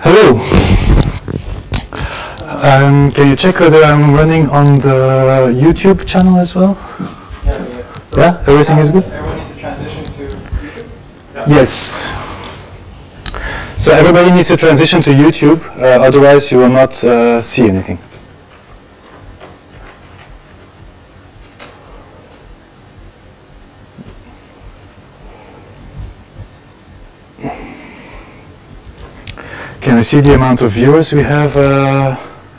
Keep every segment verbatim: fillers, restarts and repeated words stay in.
Hello. Um, can you check whether I'm running on the YouTube channel as well? Yeah, yeah. So yeah, everything is good? Everyone needs to transition to YouTube? Yeah. Yes. So everybody needs to transition to YouTube, uh, otherwise you will not uh, see anything. Can we see the amount of viewers we have? Uh,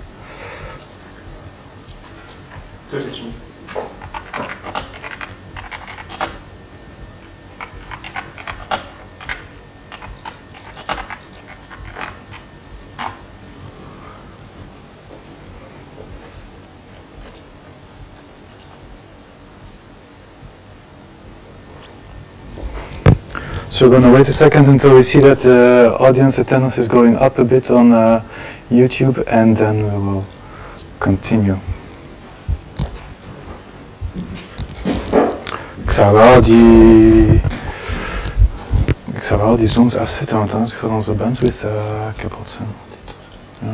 So we're going to wait a second until we see that the uh, audience attendance is going up a bit on uh, YouTube, and then we will continue. Ik zou wel die, ik zou wel die zooms afzetten, want anders gaat onze bandwidth uh, kapot zijn. Ja.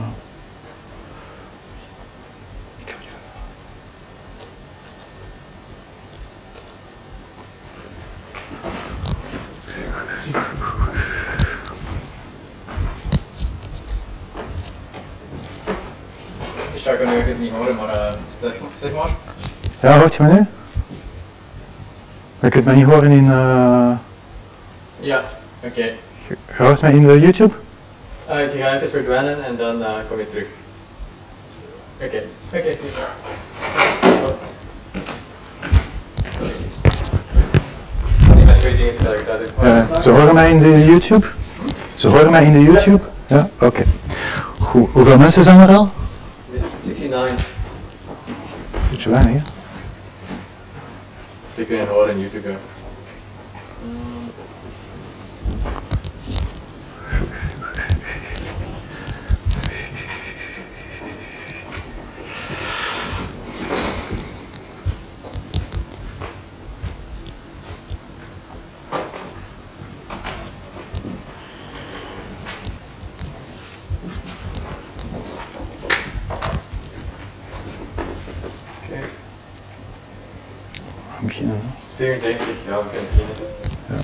Ik kan nu even niet horen, maar uh, zeg maar. Ja, hoort je me nu? Je kunt me niet horen in... Uh... Ja, oké. Okay. Je, je hoort mij in de YouTube? Uh, je gaat even verdwijnen en dan uh, kom je terug. Oké, okay. oké, okay, zie je. Ik ben twee dingen gelijk uit. Uh, ze horen mij in de YouTube? Ze horen mij in de YouTube? Ja, ja? Oké. Okay. Goed. Hoeveel mensen zijn er al? zestignegentig. Beetje weinig, hè? Ze kunnen horen in YouTube, ja. Beginnen. vierenzeventig, ja, we kunnen beginnen.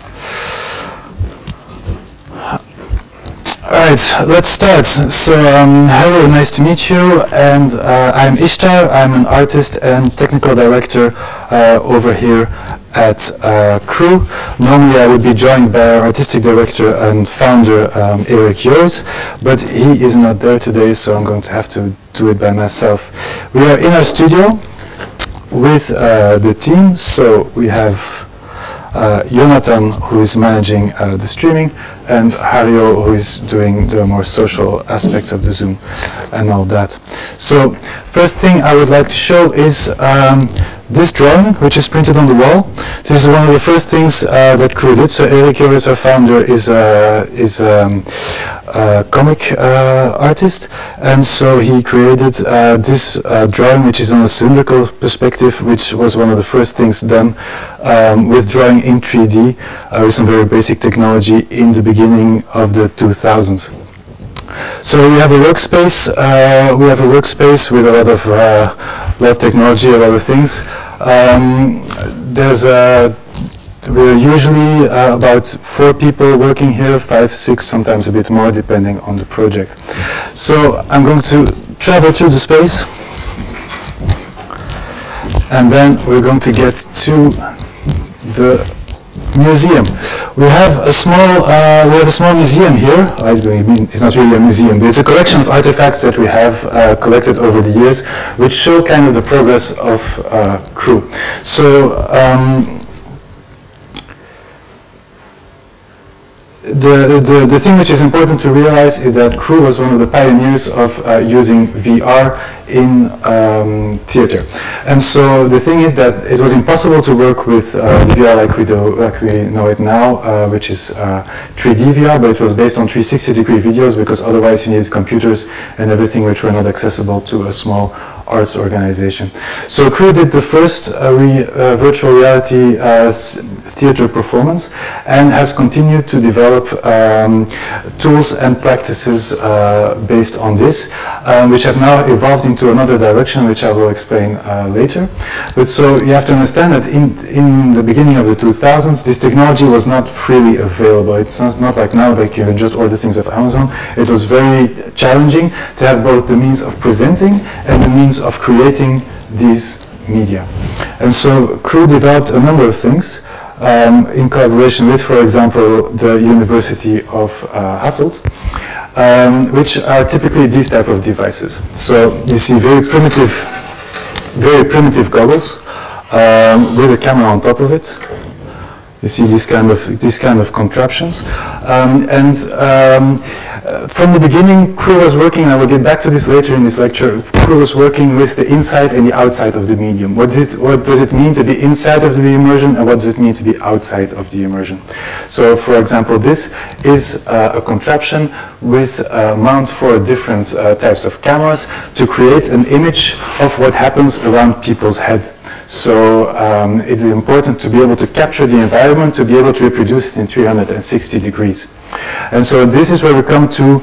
Ja. Alright, let's start. So, um, hello, nice to meet you. And uh, I'm Ishtar. I'm an artist and technical director uh, over here at uh, CREW. Normally I would be joined by our artistic director and founder, um, Eric Joos, but he is not there today, so I'm going to have to do it by myself. We are in our studio with uh, the team, so we have uh, Jonathan, who is managing uh, the streaming, and Hario, who is doing the more social aspects of the Zoom and all that. So first thing I would like to show is um, this drawing, which is printed on the wall. This is one of the first things uh, that CREW did. So Eric Joris, our founder, is a, is um, a comic uh, artist, and so he created uh, this uh, drawing, which is on a cylindrical perspective, which was one of the first things done um, with drawing in three D uh, with some very basic technology in the beginning of the two thousands. So we have a workspace. Uh, we have a workspace with a lot of uh, lot of technology, a lot of things. Um, there's a we're usually uh, about four people working here, five, six, sometimes a bit more, depending on the project. So I'm going to travel through the space, and then we're going to get to the museum. We have a small uh, we have a small museum here. I mean, it's not really a museum, but it's a collection of artifacts that we have uh, collected over the years, which show kind of the progress of uh, CREW. So um, The, the, the thing which is important to realize is that CREW was one of the pioneers of uh, using V R in um, theater. And so the thing is that it was impossible to work with uh, the V R like we, do, like we know it now, uh, which is uh, three D V R, but it was based on three hundred sixty degree videos, because otherwise you needed computers and everything which were not accessible to a small arts organization. So CREW did the first uh, re, uh, virtual reality uh, theater performance, and has continued to develop um, tools and practices uh, based on this, um, which have now evolved into another direction, which I will explain uh, later. But so you have to understand that in, in the beginning of the two thousands, this technology was not freely available. It's not, not like now that you can just order things off Amazon. It was very challenging to have both the means of presenting and the means of creating these media. And so CREW developed a number of things um, in collaboration with, for example, the University of uh, Hasselt, um, which are typically these type of devices. So you see very primitive, very primitive goggles um, with a camera on top of it. You see these kind of these kind of contraptions, um, and um, uh, from the beginning, CREW was working. And I will get back to this later in this lecture. CREW was working with the inside and the outside of the medium. What does it What does it mean to be inside of the immersion, and what does it mean to be outside of the immersion? So, for example, this is uh, a contraption with a mount for different uh, types of cameras to create an image of what happens around people's head. So um, it's important to be able to capture the environment, to be able to reproduce it in three hundred sixty degrees. And so this is where we come to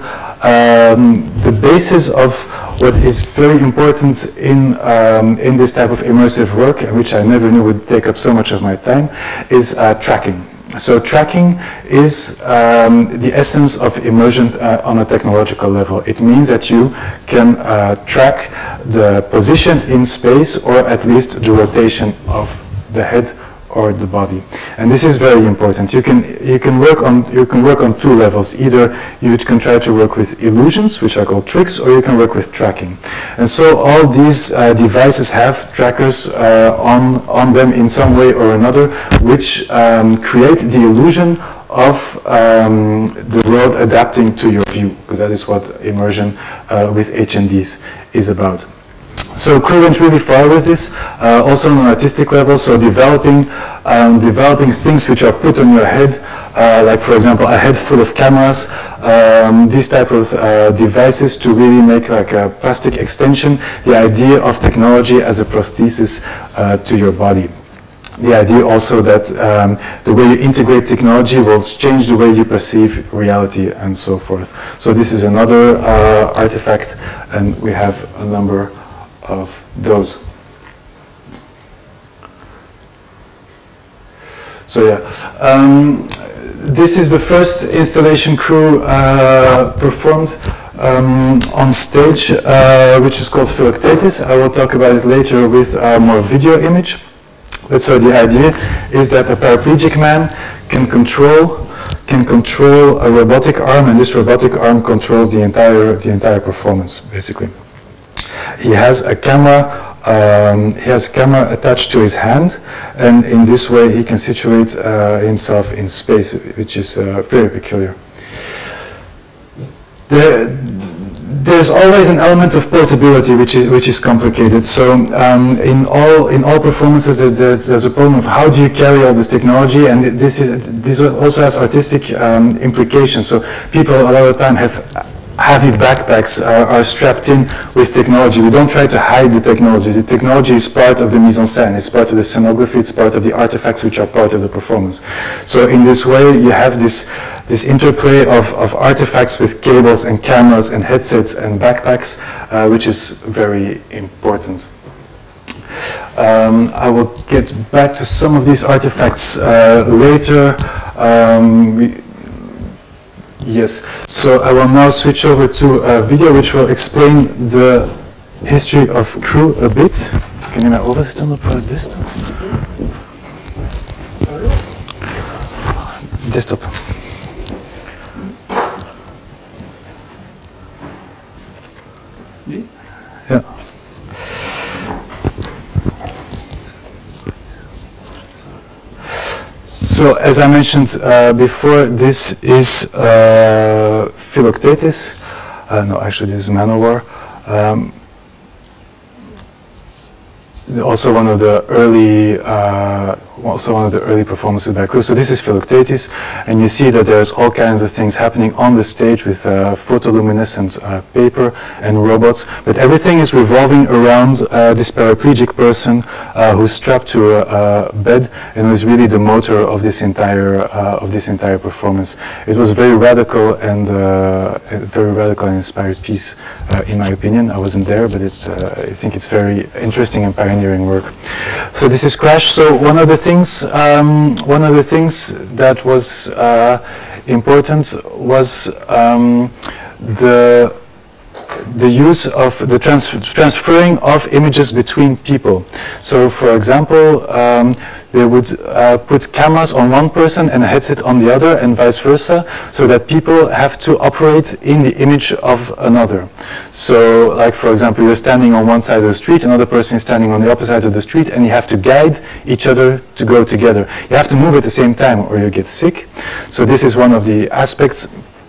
um, the basis of what is very important in, um, in this type of immersive work, which I never knew would take up so much of my time, is uh, tracking. So tracking is um, the essence of immersion uh, on a technological level. It means that you can uh, track the position in space, or at least the rotation of the head or the body. And this is very important. You can you can work on you can work on two levels. Either you can try to work with illusions, which are called tricks, or you can work with tracking. And so all these uh, devices have trackers uh, on on them in some way or another, which um, create the illusion of um, the world adapting to your view, because that is what immersion uh, with H N Ds is about. So CREW went really far with this, uh, also on an artistic level, so developing, um, developing things which are put on your head, uh, like for example a head full of cameras, um, these type of uh, devices to really make like a plastic extension, the idea of technology as a prosthesis uh, to your body. The idea also that um, the way you integrate technology will change the way you perceive reality and so forth. So this is another uh, artifact, and we have a number of those. So yeah, um, this is the first installation CREW uh, performed um, on stage, uh, which is called Philoctetes. I will talk about it later with a more video image. But so the idea is that a paraplegic man can control can control a robotic arm, and this robotic arm controls the entire the entire performance, basically. He has a camera. Um, he has a camera attached to his hand, and in this way he can situate uh, himself in space, which is uh, very peculiar. The, there's always an element of portability, which is which is complicated. So um, in all in all performances, there's, there's a problem of how do you carry all this technology, and this is this also has artistic um, implications. So people a lot of the time have heavy backpacks are, are strapped in with technology. We don't try to hide the technology. The technology is part of the mise en scène. It's part of the scenography. It's part of the artifacts which are part of the performance. So in this way, you have this this interplay of, of artifacts with cables and cameras and headsets and backpacks, uh, which is very important. Um, I will get back to some of these artifacts uh, later. Um, we, Yes, so I will now switch over to a video which will explain the history of CREW a bit. Kan je mij overzetten op uh, desktop? Desktop. Ja. So, as I mentioned uh, before, this is uh, Philoctetes. Uh, no, actually, this is Manowar. Um, also one of the early, uh, also one of the early performances by CREW. So this is Philoctetes, and you see that there's all kinds of things happening on the stage with uh, photoluminescent uh, paper and robots, but everything is revolving around uh, this paraplegic person uh, who's strapped to a, a bed and who's really the motor of this entire uh, of this entire performance. It was a very radical and uh, a very radical and inspired piece, uh, in my opinion. I wasn't there, but it, uh, I think it's very interesting and pioneering work. So this is Crash. So one of the things, um, one of the things that was uh, important was um, the the use of the trans transferring of images between people. So, for example, um, they would uh, put cameras on one person and a headset on the other, and vice versa, so that people have to operate in the image of another. So, like, for example, you're standing on one side of the street, another person is standing on the opposite side of the street, and you have to guide each other to go together. You have to move at the same time or you get sick. So this is one of the aspects.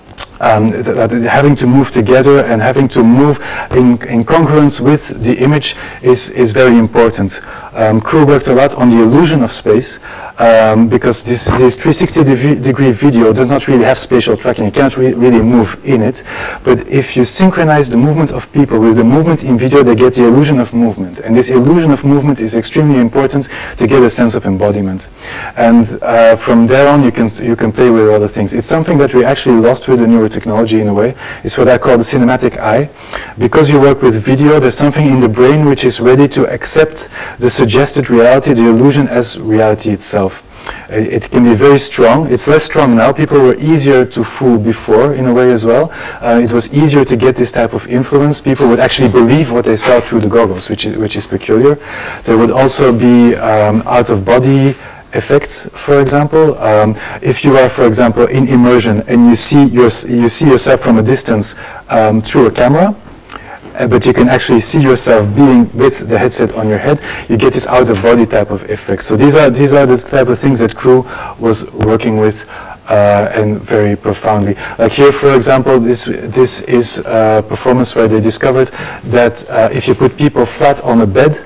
Um, that having to move together and having to move in, in congruence with the image is, is very important. Um, CREW worked a lot on the illusion of space, um, because this, this three sixty degree video does not really have spatial tracking. You can't re really move in it. But if you synchronize the movement of people with the movement in video, they get the illusion of movement. And this illusion of movement is extremely important to get a sense of embodiment. And uh, from there on, you can, you can play with other things. It's something that we actually lost with the newer technology in a way. It's what I call the cinematic eye. Because you work with video, there's something in the brain which is ready to accept the suggested reality, the illusion, as reality itself. It, it can be very strong. It's less strong now. People were easier to fool before, in a way as well. Uh, it was easier to get this type of influence. People would actually believe what they saw through the goggles, which is, which is peculiar. There would also be um, out-of-body effects, for example. Um, if you are, for example, in immersion and you see, your, you see yourself from a distance um, through a camera, uh, but you can actually see yourself being with the headset on your head, you get this out-of-body type of effect. So these are, these are the type of things that CREW was working with uh, and very profoundly. Like here, for example, this, this is a performance where they discovered that uh, if you put people flat on a bed,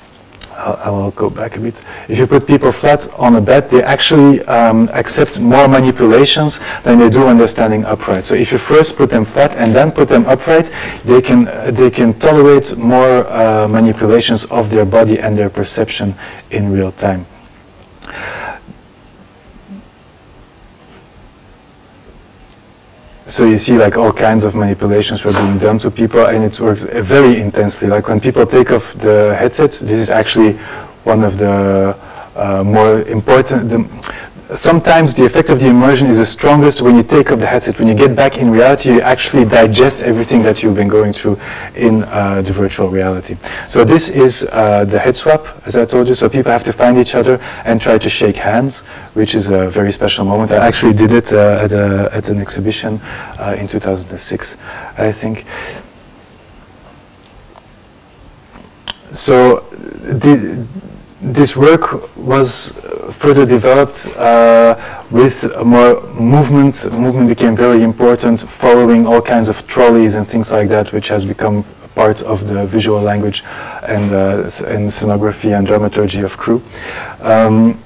I will go back a bit. If you put people flat on a bed, they actually um, accept more manipulations than they do when they're standing upright. So if you first put them flat and then put them upright, they can, uh, they can tolerate more uh, manipulations of their body and their perception in real time. So you see, like, all kinds of manipulations were being done to people, and it works very intensely. Like when people take off the headset, this is actually one of the uh, more important. The, sometimes the effect of the immersion is the strongest when you take off the headset. When you get back in reality, you actually digest everything that you've been going through in uh, the virtual reality. So this is uh, the head swap, as I told you. So people have to find each other and try to shake hands, which is a very special moment. I actually did it uh, at, a, at an exhibition uh, in two thousand six, I think. So the, this work was further developed uh, with more movement. Movement became very important, following all kinds of trolleys and things like that, which has become part of the visual language and, uh, and scenography and dramaturgy of CREW. Um,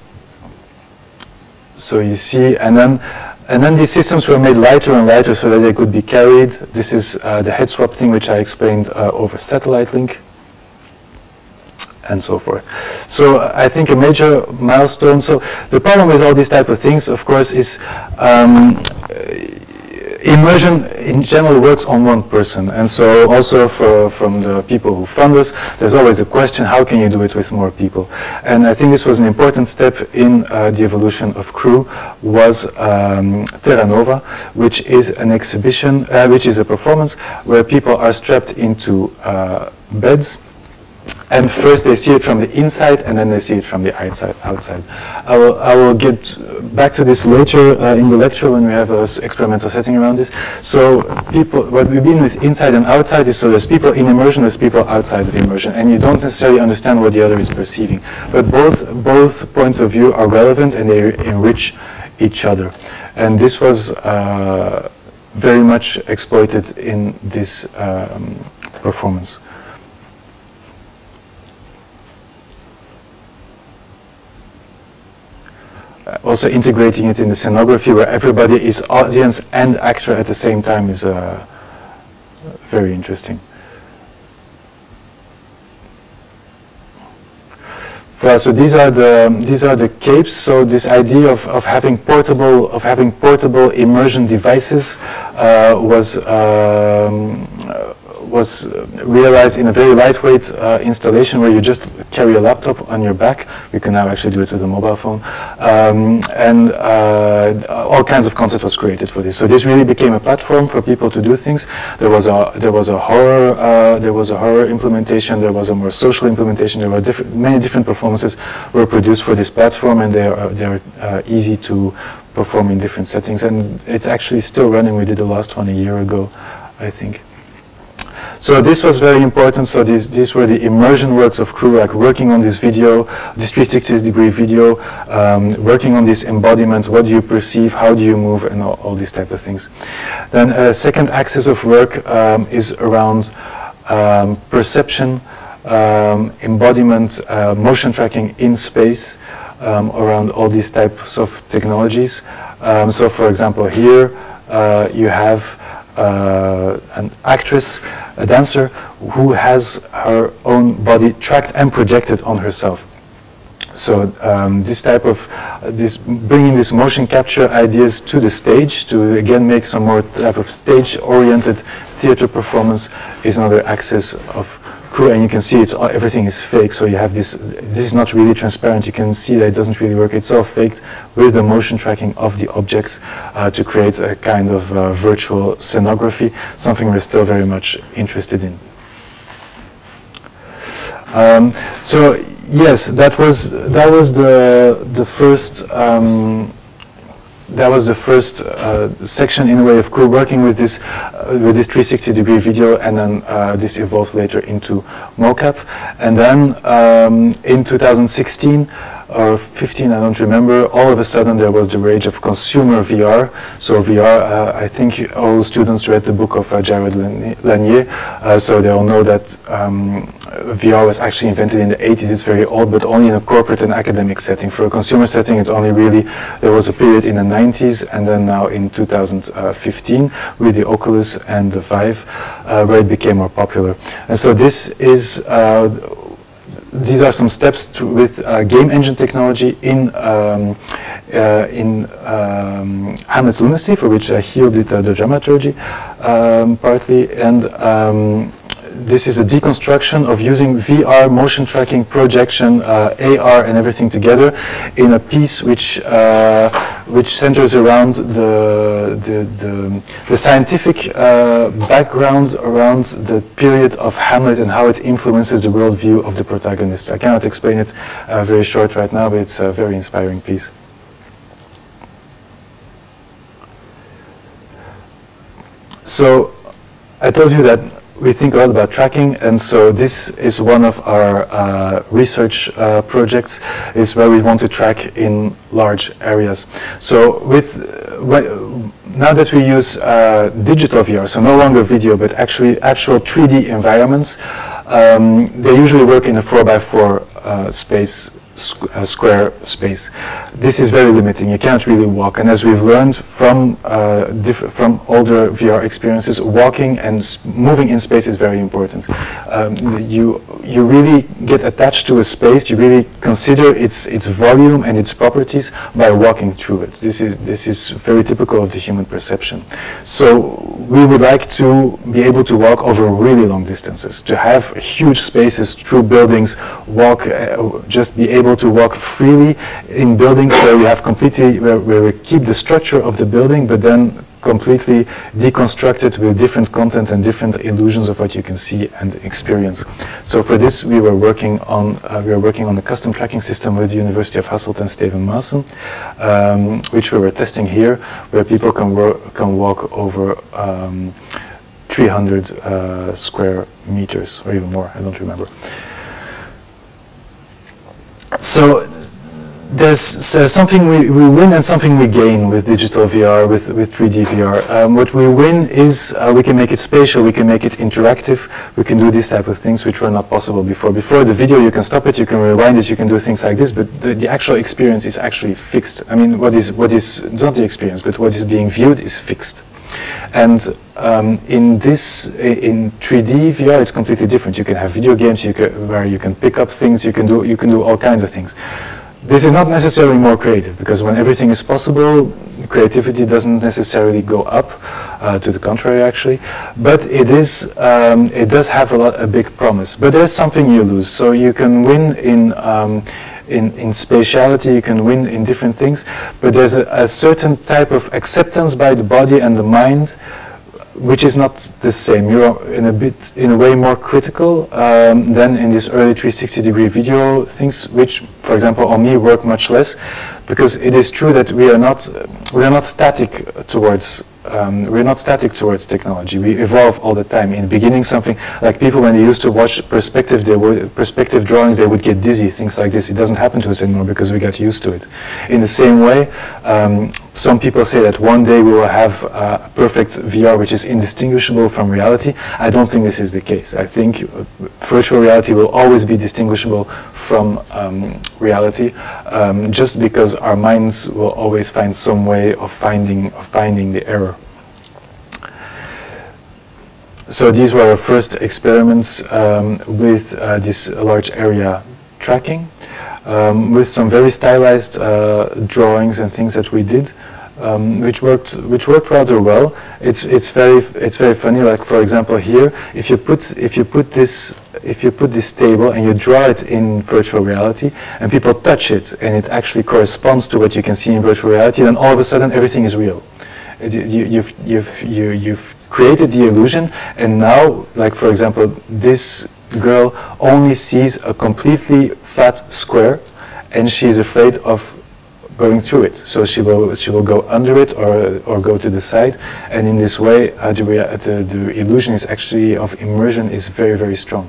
so you see, and then And then these systems were made lighter and lighter so that they could be carried. This is uh, the head swap thing, which I explained uh, over satellite link, and so forth. So uh, I think a major milestone. So the problem with all these type of things, of course, is um, immersion in general works on one person. And so also for, from the people who fund us, there's always a question, how can you do it with more people? And I think this was an important step in uh, the evolution of CREW, was um, Terra Nova, which is an exhibition, uh, which is a performance where people are strapped into uh, beds. And first they see it from the inside, and then they see it from the outside. outside. I will, I will get back to this later uh, in the lecture when we have an experimental setting around this. So people, what we mean with inside and outside is, so there's people in immersion, there's people outside of immersion, and you don't necessarily understand what the other is perceiving. But both, both points of view are relevant, and they enrich each other. And this was uh, very much exploited in this um, performance. also integrating it in the scenography where everybody is audience and actor at the same time is uh, very interesting. Well, so these are the these are the capes. So this idea of, of having portable of having portable immersion devices uh, was um, was realized in a very lightweight uh, installation where you just carry a laptop on your back. We can now actually do it with a mobile phone, um, and uh, all kinds of content was created for this. So this really became a platform for people to do things. There was a there was a horror uh, there was a horror implementation. There was a more social implementation. There were different, many different performances were produced for this platform, and they are they are uh, easy to perform in different settings. And it's actually still running. We did the last one a year ago, I think. So this was very important. So these, these were the immersion works of CREW, like working on this video, this three sixty degree video, um, working on this embodiment, what do you perceive, how do you move, and all, all these type of things. Then a second axis of work um, is around um, perception, um, embodiment, uh, motion tracking in space, um, around all these types of technologies. Um, so for example, here uh, you have uh, an actress, a dancer who has her own body tracked and projected on herself. So um, this type of, uh, this bringing this motion capture ideas to the stage to again make some more type of stage-oriented theater performance is another axis of CREW, and you can see it's all, everything is fake. So you have this. This is not really transparent. You can see that it doesn't really work. It's all faked with the motion tracking of the objects uh, to create a kind of uh, virtual scenography. Something we're still very much interested in. Um, so yes, that was that was the the first. Um, That was the first uh, section in a way of CREW working with this uh, with this three sixty degree video, and then uh, this evolved later into mocap. And then um, in two thousand sixteen or fifteen, I don't remember, all of a sudden there was the rage of consumer V R. So V R, uh, I think all students read the book of uh, Jared Lanier, uh, so they all know that um, V R was actually invented in the eighties. It's very old, but only in a corporate and academic setting. For a consumer setting, it only really, there was a period in the nineties, and then now in two thousand fifteen with the Oculus and the Vive, uh, where it became more popular. And so this is, uh, these are some steps to, with uh, game engine technology in um, uh, in um, Hamlet's Lunacy, for which uh, Giel did uh, the dramaturgy um, partly, and um, this is a deconstruction of using V R, motion tracking, projection, uh, A R, and everything together in a piece which uh, which centers around the the, the, the scientific uh, background around the period of Hamlet and how it influences the worldview of the protagonists. I cannot explain it uh, very short right now, but it's a very inspiring piece. So I told you that we think a lot about tracking, and so this is one of our uh, research uh, projects, is where we want to track in large areas. So with uh, now that we use uh, digital V R, so no longer video, but actually actual three D environments, um, they usually work in a four by four uh, space, squ uh, square space. This is very limiting. You can't really walk, and as we've learned from uh, from older V R experiences, walking and s moving in space is very important. Um, you you really get attached to a space. You really consider its its volume and its properties by walking through it. This is this is very typical of the human perception. So we would like to be able to walk over really long distances, to have huge spaces through buildings, walk, uh, just be able to walk freely in buildings where we have completely, where, where we keep the structure of the building, but then completely deconstruct it with different content and different illusions of what you can see and experience. So for this, we were working on uh, we were working on a custom tracking system with the University of Hasselt and Steven Maassen, um, which we were testing here, where people can work, can walk over um, three hundred uh, square meters or even more. I don't remember. So there's uh, something we, we win and something we gain with digital V R, with, with three D V R. Um, what we win is uh, we can make it spatial, we can make it interactive, we can do these type of things which were not possible before. Before the video you can stop it, you can rewind it, you can do things like this, but the, the actual experience is actually fixed. I mean, what is, what is, not the experience, but what is being viewed is fixed. And um, in this, in three D V R, it's completely different. You can have video games you can, where you can pick up things, you can do, you can do all kinds of things. This is not necessarily more creative, because when everything is possible, creativity doesn't necessarily go up, uh, to the contrary actually, but it is, um, it does have a, lot, a big promise. But there's something you lose, so you can win in, um, in, in spatiality, you can win in different things, but there's a, a certain type of acceptance by the body and the mind which is not the same. You're in a bit, in a way, more critical um, than in this early three sixty degree video things, which, for example, on me work much less, because it is true that we are not, we are not static towards. Um, we're not static towards technology. We evolve all the time. In the beginning, something like people, when they used to watch perspective, they would, perspective drawings, they would get dizzy, things like this. It doesn't happen to us anymore because we got used to it. In the same way, um, some people say that one day we will have uh, a perfect V R which is indistinguishable from reality. I don't think this is the case. I think uh, virtual reality will always be distinguishable from um, reality, um, just because our minds will always find some way of finding, of finding the error. So these were our first experiments um, with uh, this large area tracking, um, with some very stylized uh, drawings and things that we did, um, which worked, which worked rather well. It's it's very it's very funny. Like, for example, here, if you put if you put this if you put this table and you draw it in virtual reality, and people touch it, and it actually corresponds to what you can see in virtual reality, then all of a sudden everything is real. It, you, you've you've you, you've created the illusion, and now, like, for example, this girl only sees a completely fat square, and she's afraid of going through it. So she will she will go under it or or go to the side, and in this way, uh, the, the the illusion is actually of immersion is very very strong.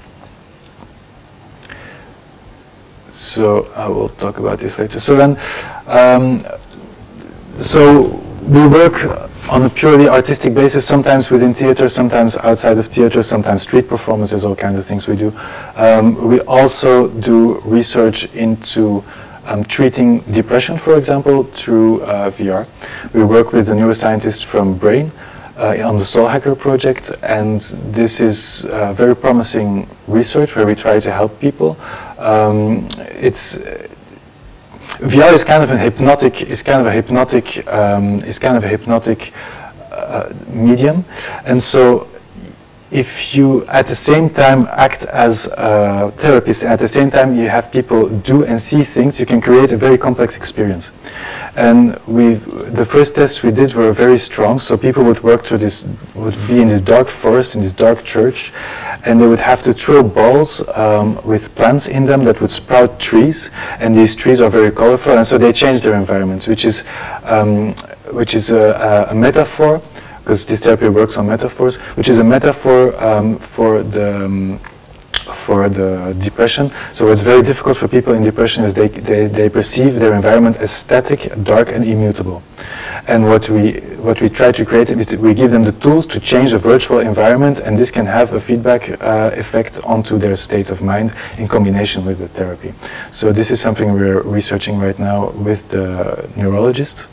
So I will talk about this later. So then, um, so we work on a purely artistic basis, sometimes within theater, sometimes outside of theater, sometimes street performances, all kinds of things we do. Um, we also do research into um, treating depression, for example, through uh, V R. We work with a neuroscientist from Brain uh, on the Soul Hacker project, and this is uh, very promising research where we try to help people. Um, it's V R is kind of a hypnotic, is kind of a hypnotic, um, is kind of a hypnotic uh, medium, and so if you at the same time act as a therapist, and at the same time you have people do and see things, you can create a very complex experience. And we, the first tests we did were very strong. So people would work through this, would be in this dark forest, in this dark church, and they would have to throw balls um, with plants in them that would sprout trees, and these trees are very colorful, and so they change their environment, which is, um, which is a, a metaphor, because this therapy works on metaphors, which is a metaphor um, for the um, for the depression. So what's very difficult for people in depression is they, they, they perceive their environment as static, dark, and immutable. And what we what we try to create is that we give them the tools to change the virtual environment, and this can have a feedback uh, effect onto their state of mind in combination with the therapy. So this is something we're researching right now with the neurologist.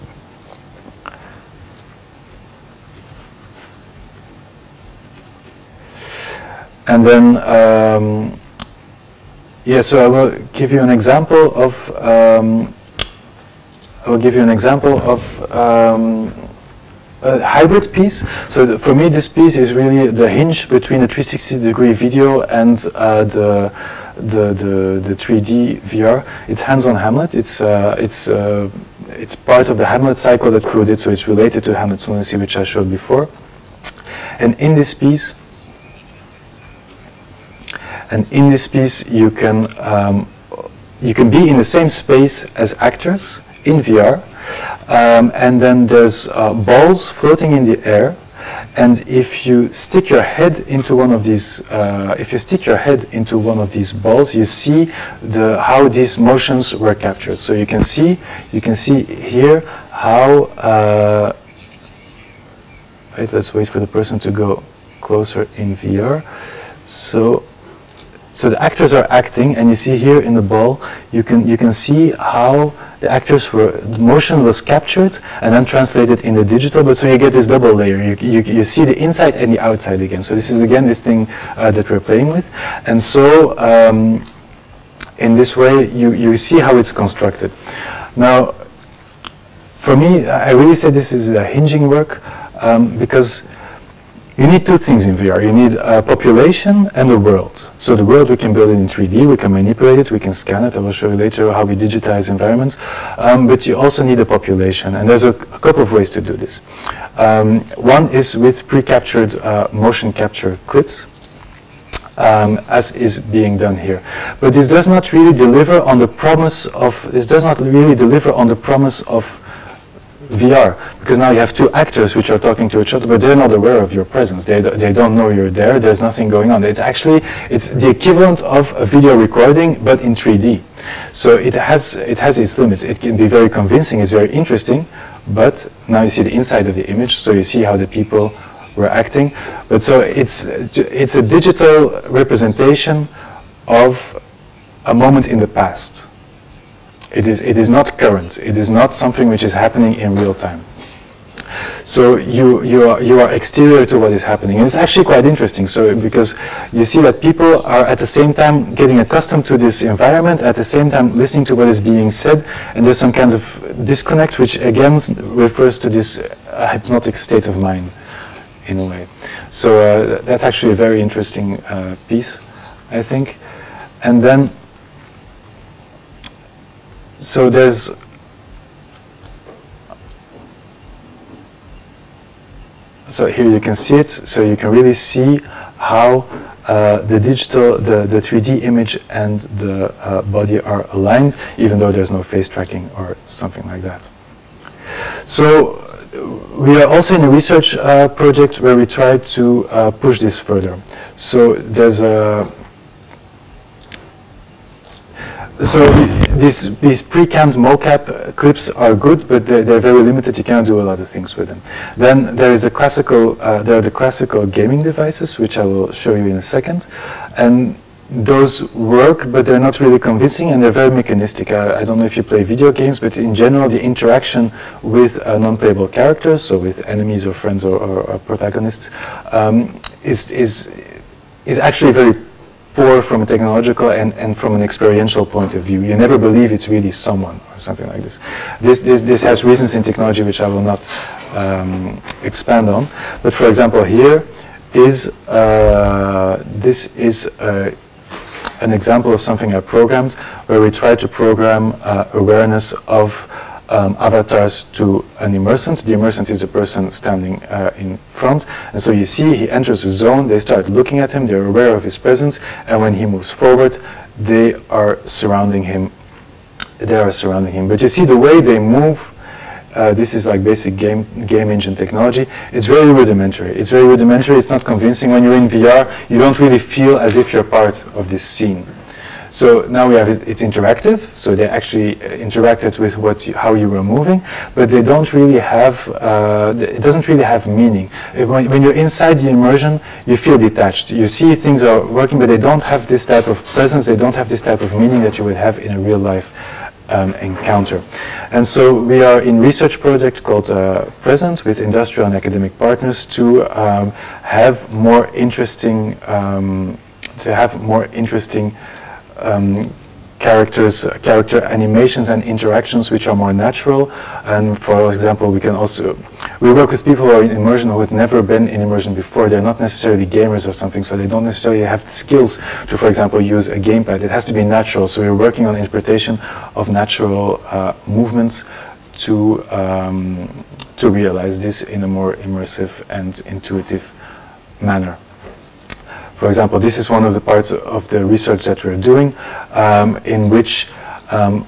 And then, um, yeah, so I will give you an example of, um, I will give you an example of um, a hybrid piece. So the, for me, this piece is really the hinge between a three sixty degree video and uh, the, the, the, the three D V R. It's hands-on Hamlet. It's, uh, it's, uh, it's part of the Hamlet cycle that CREW did, so it's related to Hamlet's lunacy, which I showed before. And in this piece, And in this piece, you can um, you can be in the same space as actors in V R, um, and then there's uh, balls floating in the air, and if you stick your head into one of these, uh, if you stick your head into one of these balls, you see the how these motions were captured. So you can see, you can see here how. Uh, wait, let's wait for the person to go closer in V R. So. So the actors are acting, and you see here in the ball, you can you can see how the actors were, the motion was captured and then translated in the digital. But so you get this double layer. You you, you see the inside and the outside again. So this is again this thing uh, that we're playing with, and so um, in this way you you see how it's constructed. Now, for me, I really say this is a hinging work um, because. You need two things in V R. You need a population and a world. So the world, we can build it in three D, we can manipulate it, we can scan it. I will show you later how we digitize environments. Um, but you also need a population, and there's a, a couple of ways to do this. Um, one is with pre-captured uh, motion capture clips, um, as is being done here. But this does not really deliver on the promise of, this does not really deliver on the promise of V R, because now you have two actors which are talking to each other, but they're not aware of your presence. They, they don't know you're there. There's nothing going on. It's actually, it's the equivalent of a video recording, but in three D. So it has, it has its limits. It can be very convincing. It's very interesting, but now you see the inside of the image, so you see how the people were acting. But so it's, it's a digital representation of a moment in the past. It is, it is not current. It is not something which is happening in real time. So you, you, are, you are exterior to what is happening. And it's actually quite interesting, so, because you see that people are at the same time getting accustomed to this environment, at the same time listening to what is being said, and there's some kind of disconnect, which again refers to this uh, hypnotic state of mind, in a way. So uh, that's actually a very interesting uh, piece, I think. And then So there's, so here you can see it, so you can really see how uh, the digital, the, the three D image and the uh, body are aligned, even though there's no face tracking or something like that. So we are also in a research uh, project where we try to uh, push this further. So there's a, So these, these pre-canned mocap clips are good, but they're, they're very limited. You cannot do a lot of things with them. Then there is a classical, uh, there are the classical gaming devices, which I will show you in a second, and those work, but they're not really convincing, and they're very mechanistic. Uh, I don't know if you play video games, but in general, the interaction with uh, non-playable characters, so with enemies or friends or, or, or protagonists, um, is is is actually very poor from a technological and, and from an experiential point of view. You never believe it's really someone or something like this. This, this, this has reasons in technology which I will not um, expand on. But for example, here is, uh, this is uh, an example of something I programmed where we try to program uh, awareness of Um, avatars to an immersant. The immersant is the person standing uh, in front, and so you see he enters a zone, they start looking at him, they're aware of his presence, and when he moves forward, they are surrounding him. They are surrounding him. But you see the way they move, uh, this is like basic game, game engine technology, it's very rudimentary. It's very rudimentary, it's not convincing. When you're in V R, you don't really feel as if you're part of this scene. So now we have it, it's interactive, so they actually interacted with what you, how you were moving, but they don't really have, uh, it doesn't really have meaning. When, when you're inside the immersion, you feel detached. You see things are working, but they don't have this type of presence, they don't have this type of meaning that you would have in a real life um, encounter. And so we are in research project called uh, Present with industrial and academic partners to um, have more interesting, um, to have more interesting Um, characters, uh, character animations and interactions which are more natural. And for example, we can also, we work with people who are in immersion who have never been in immersion before. They're not necessarily gamers or something, so they don't necessarily have the skills to, for example, use a gamepad. It has to be natural, so we're working on interpretation of natural uh, movements to, um, to realize this in a more immersive and intuitive manner. For example, this is one of the parts of the research that we're doing, um, in which um,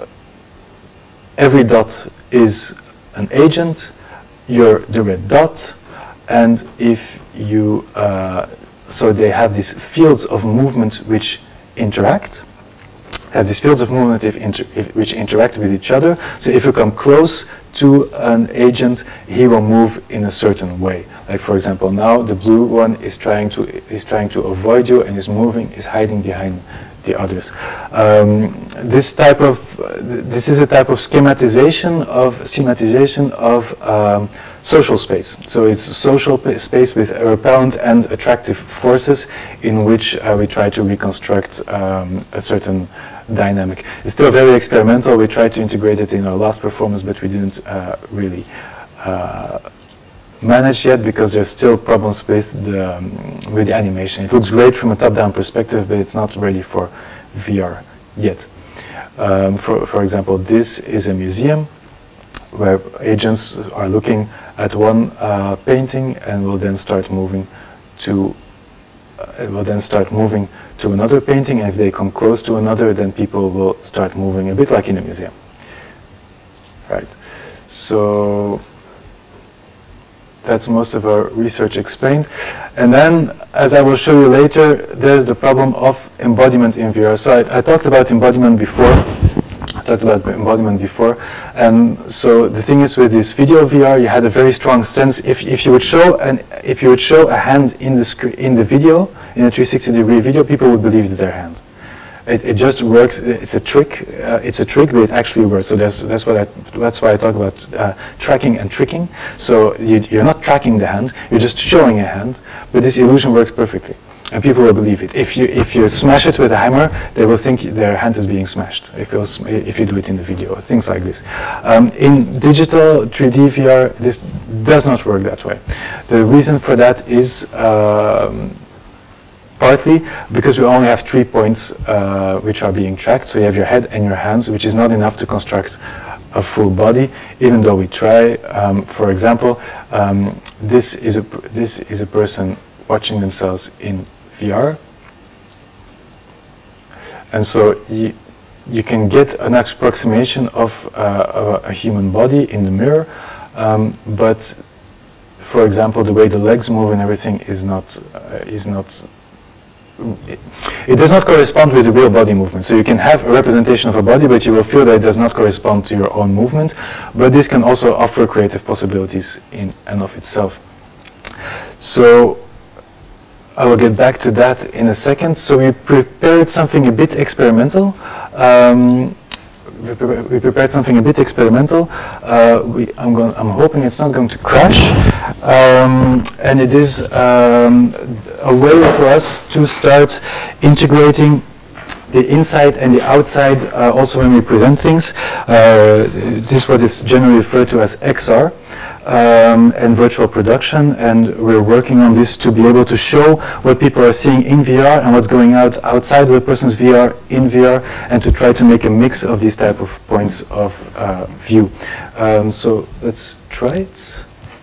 every dot is an agent. You're the red dot. and if you, uh, so they have these fields of movement which interact, have these fields of movement if inter if, which interact with each other. So if you come close to an agent, he will move in a certain way. Like for example, now the blue one is trying to is trying to avoid you and is moving, is hiding behind the others. Um, this type of uh, this is a type of schematization of schematization of um, social space. So it's social space with repellent and attractive forces in which uh, we try to reconstruct um, a certain dynamic. It's still very experimental. We tried to integrate it in our last performance, but we didn't uh, really uh, manage yet because there's still problems with the um, with the animation. It looks great from a top-down perspective, but it's not ready for V R yet. Um, for for example, this is a museum where agents are looking at one uh, painting and will then start moving to uh, will then start moving to another painting, and if they come close to another, then people will start moving a bit like in a museum. Right. So that's most of our research explained. And then, as I will show you later, there's the problem of embodiment in V R. So I, I talked about embodiment before. I talked about embodiment before. And so the thing is, with this video V R, you had a very strong sense. If, if you would show an if you would show a hand in the screen in the video, in a three sixty degree video, people would believe it's their hand. It, it just works. It's a trick. Uh, it's a trick, but it actually works. So that's that's what I, that's why I talk about uh, tracking and tricking. So you, you're not tracking the hand. You're just showing a hand, but this illusion works perfectly, and people will believe it. If you if you smash it with a hammer, they will think their hand is being smashed. If you if you do it in the video, things like this. Um, in digital three D V R, this does not work that way. The reason for that is Um, partly because we only have three points uh, which are being tracked. So you have your head and your hands, which is not enough to construct a full body, even though we try. Um, for example, um, this is a this is a person watching themselves in V R, and so you you can get an approximation of uh, a, a human body in the mirror, um, but for example, the way the legs move and everything is not uh, is not. It, it does not correspond with the real body movement. So you can have a representation of a body, but you will feel that it does not correspond to your own movement. But this can also offer creative possibilities in and of itself. So I will get back to that in a second. So we prepared something a bit experimental. Um, we, pre we prepared something a bit experimental. Uh, we, I'm, going, I'm hoping it's not going to crash. Um, and it is um, a way for us to start integrating the inside and the outside uh, also when we present things. Uh, this is what is generally referred to as X R um, and virtual production, and we're working on this to be able to show what people are seeing in V R and what's going out outside of the person's V R in V R, and to try to make a mix of these type of points of uh, view. Um, so let's try it.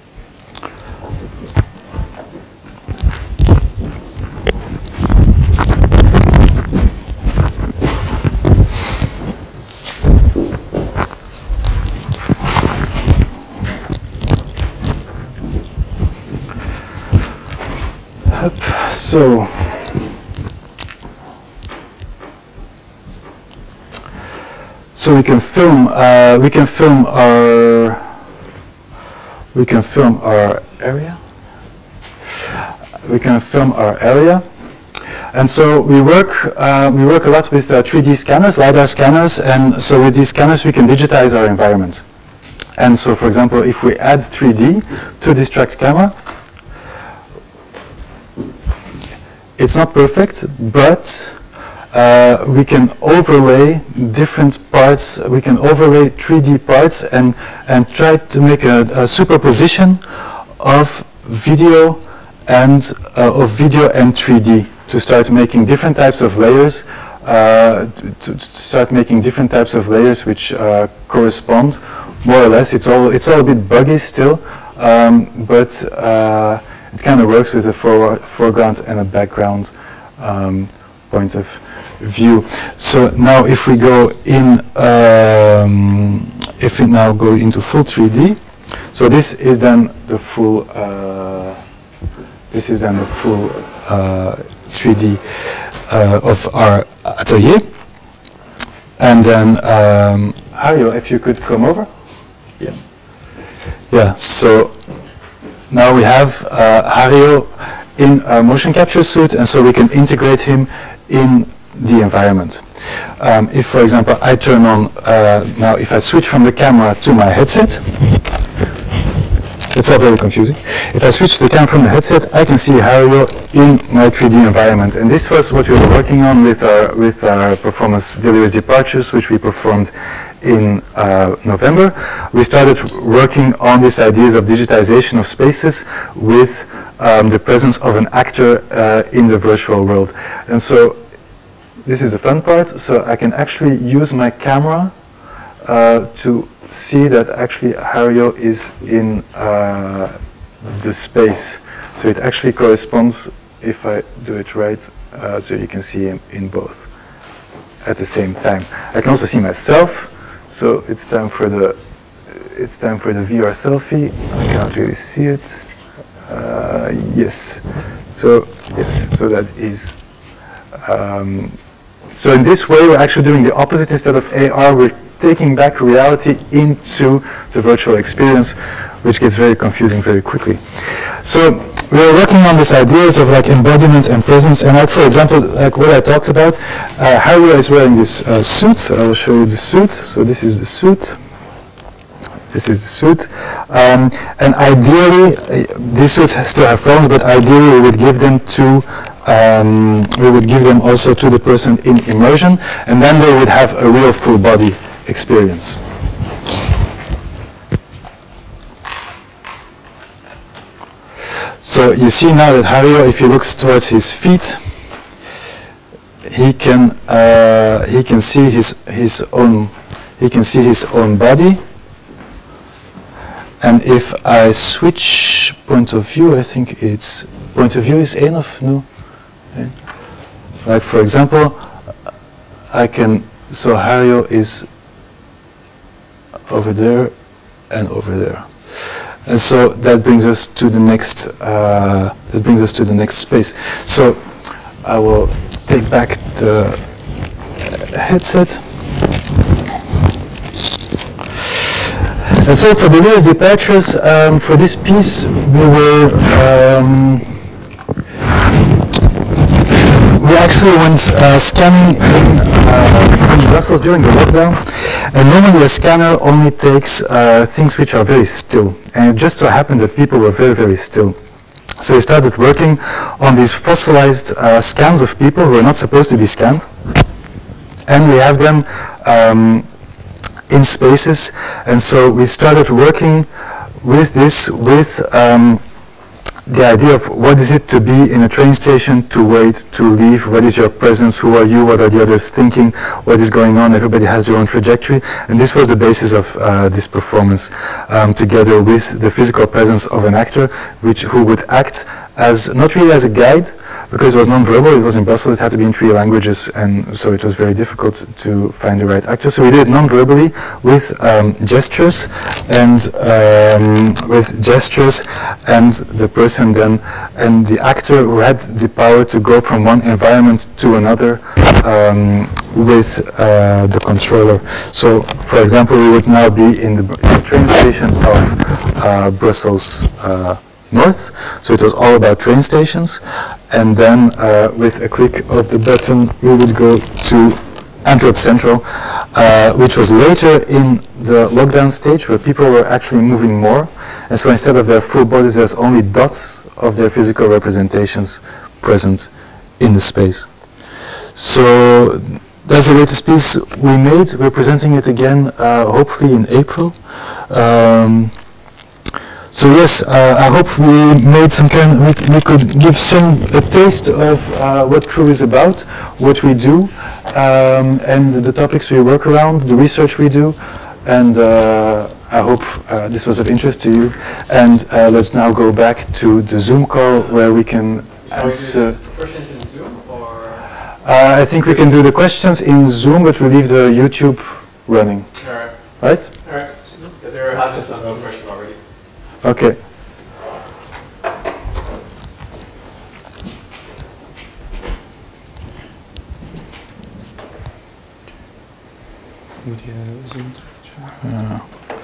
So, so we can film. Uh, we can film our. We can film our area. We can film our area, and so we work. Uh, we work a lot with uh, three D scanners, LiDAR scanners, and so with these scanners we can digitize our environments. And so, for example, if we add three D to this tracked camera. It's not perfect, but uh, we can overlay different parts. We can overlay three D parts and and try to make a, a superposition of video and uh, of video and three D to start making different types of layers. Uh, to, to start making different types of layers which uh, correspond more or less. It's all it's all a bit buggy still, um, but. Uh, It kind of works with a for foreground and a background um, point of view. So now if we go in, um, if we now go into full three D, so this is then the full, uh, this is then the full uh, three D uh, of our atelier. And then, um, Hario, if you could come over. Yeah. Yeah, so now we have uh, Hario in a motion capture suit, and so we can integrate him in the environment. Um, if, for example, I turn on, uh, now if I switch from the camera to my headset, it's all very confusing. If I switch the camera from the headset, I can see Hario in my three D environment. And this was what we were working on with our, with our performance Delirious Departures, which we performed in uh, November. We started working on these ideas of digitization of spaces with um, the presence of an actor uh, in the virtual world. And so this is the fun part. So I can actually use my camera uh, to see that actually Hario is in uh, the space. So it actually corresponds, if I do it right, uh, so you can see him in both at the same time. I can also see myself, so it's time for the it's time for the V R selfie. I can't really see it. Uh, yes. So yes. So that is. Um, so in this way, we're actually doing the opposite. Instead of A R, we're taking back reality into the virtual experience, which gets very confusing very quickly. So we're working on these ideas of like embodiment and presence, and like for example, like what I talked about, uh, Hario is wearing this uh, suit. So I will show you the suit. So this is the suit. This is the suit. Um, and ideally, uh, these suits still have problems, but ideally we would give them to um, we would give them also to the person in immersion, and then they would have a real full body experience. So you see now that Hario, if he looks towards his feet, he can uh, he can see his his own he can see his own body. And if I switch point of view, I think it's point of view is één of no. Like for example, I can so Hario is over there and over there, and so that brings us to the next. Uh, that brings us to the next space. So I will take back the headset, and so for the Delirious Departures, um, for this piece, we were. Um, We actually went uh, scanning in, uh, in Brussels during the lockdown, and normally a scanner only takes uh, things which are very still, and it just so happened that people were very, very still. So we started working on these fossilized uh, scans of people who are not supposed to be scanned, and we have them um, in spaces, and so we started working with this, with um, the idea of what is it to be in a train station, to wait, to leave, what is your presence, who are you, what are the others thinking, what is going on, everybody has their own trajectory, and this was the basis of uh, this performance, um, together with the physical presence of an actor, which who would act as, not really as a guide, because it was non-verbal, it was in Brussels, it had to be in three languages, and so it was very difficult to find the right actor. So we did it non-verbally with um, gestures, and um, with gestures, and the person then, and the actor who had the power to go from one environment to another um, with uh, the controller. So, for example, we would now be in the, in the train station of uh, Brussels uh, North, so it was all about train stations, and then uh, with a click of the button we would go to Antwerp Central, uh, which was later in the lockdown stage where people were actually moving more, and so instead of their full bodies there's only dots of their physical representations present in the space. So that's the latest piece we made. We're presenting it again uh, hopefully in April. Um, So yes, uh, I hope we made some kind. We, we could give some a taste of uh, what CREW is about, what we do, um, and the topics we work around, the research we do, and uh, I hope uh, this was of interest to you. And uh, let's now go back to the Zoom call where we can answer. Questions in Zoom, or? Uh, I think we can do the questions in Zoom, but we leave the YouTube running. All right. Right? All right. Because there has been some question already. Okay. Moet je zoom terug? Ja.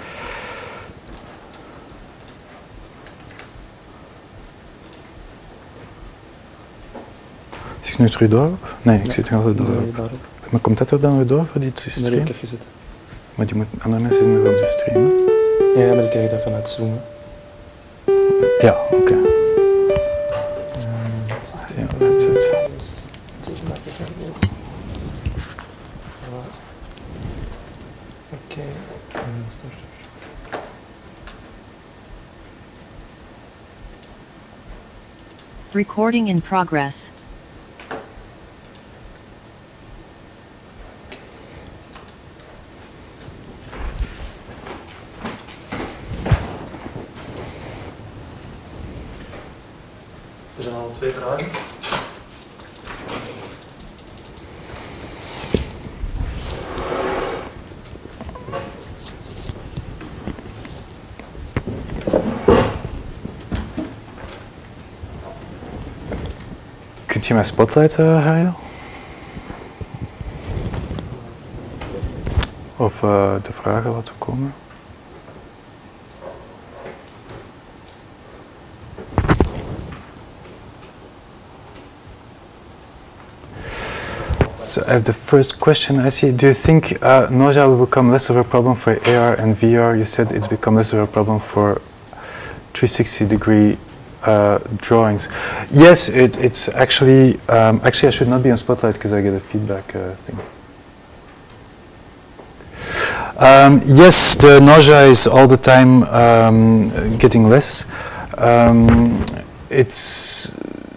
Is ik nu terug door? Nee, ik Ja. zit nog altijd door. Nee, daarop. Maar komt dat er dan weer door voor die stream? Nee, ik heb gezet. Maar die moet, andere mensen zitten nog op de stream, hè? Ja, maar ik krijg dat vanuit zoomen. Ja, oké. Okay. Um, Ja, that's it. Oké. Recording in progress. Er zijn al twee vragen. Kunt je mijn spotlight, uh, Harjo? Of uh, de vragen laten komen? So I have the first question I see. Do you think uh, nausea will become less of a problem for A R and V R? You said it's become less of a problem for three sixty degree uh, drawings. Yes, it, it's actually, um, actually I should not be on Spotlight because I get a feedback uh, thing. Um, yes, the nausea is all the time um, getting less. Um, it's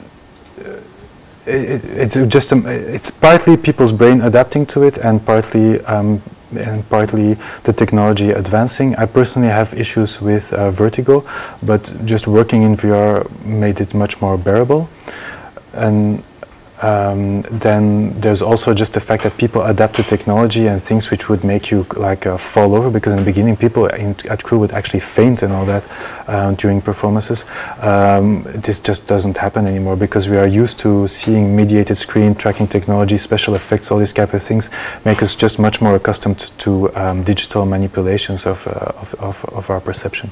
It, it's just um, it's partly people's brain adapting to it, and partly um, and partly the technology advancing. I personally have issues with uh, vertigo, but just working in V R made it much more bearable. And um, then there's also just the fact that people adapt to technology and things which would make you like uh, fall over, because in the beginning people in, at CREW would actually faint and all that uh, during performances. Um, this just doesn't happen anymore because we are used to seeing mediated screen tracking technology, special effects, all these type of things make us just much more accustomed to um, digital manipulations of, uh, of, of, of our perception.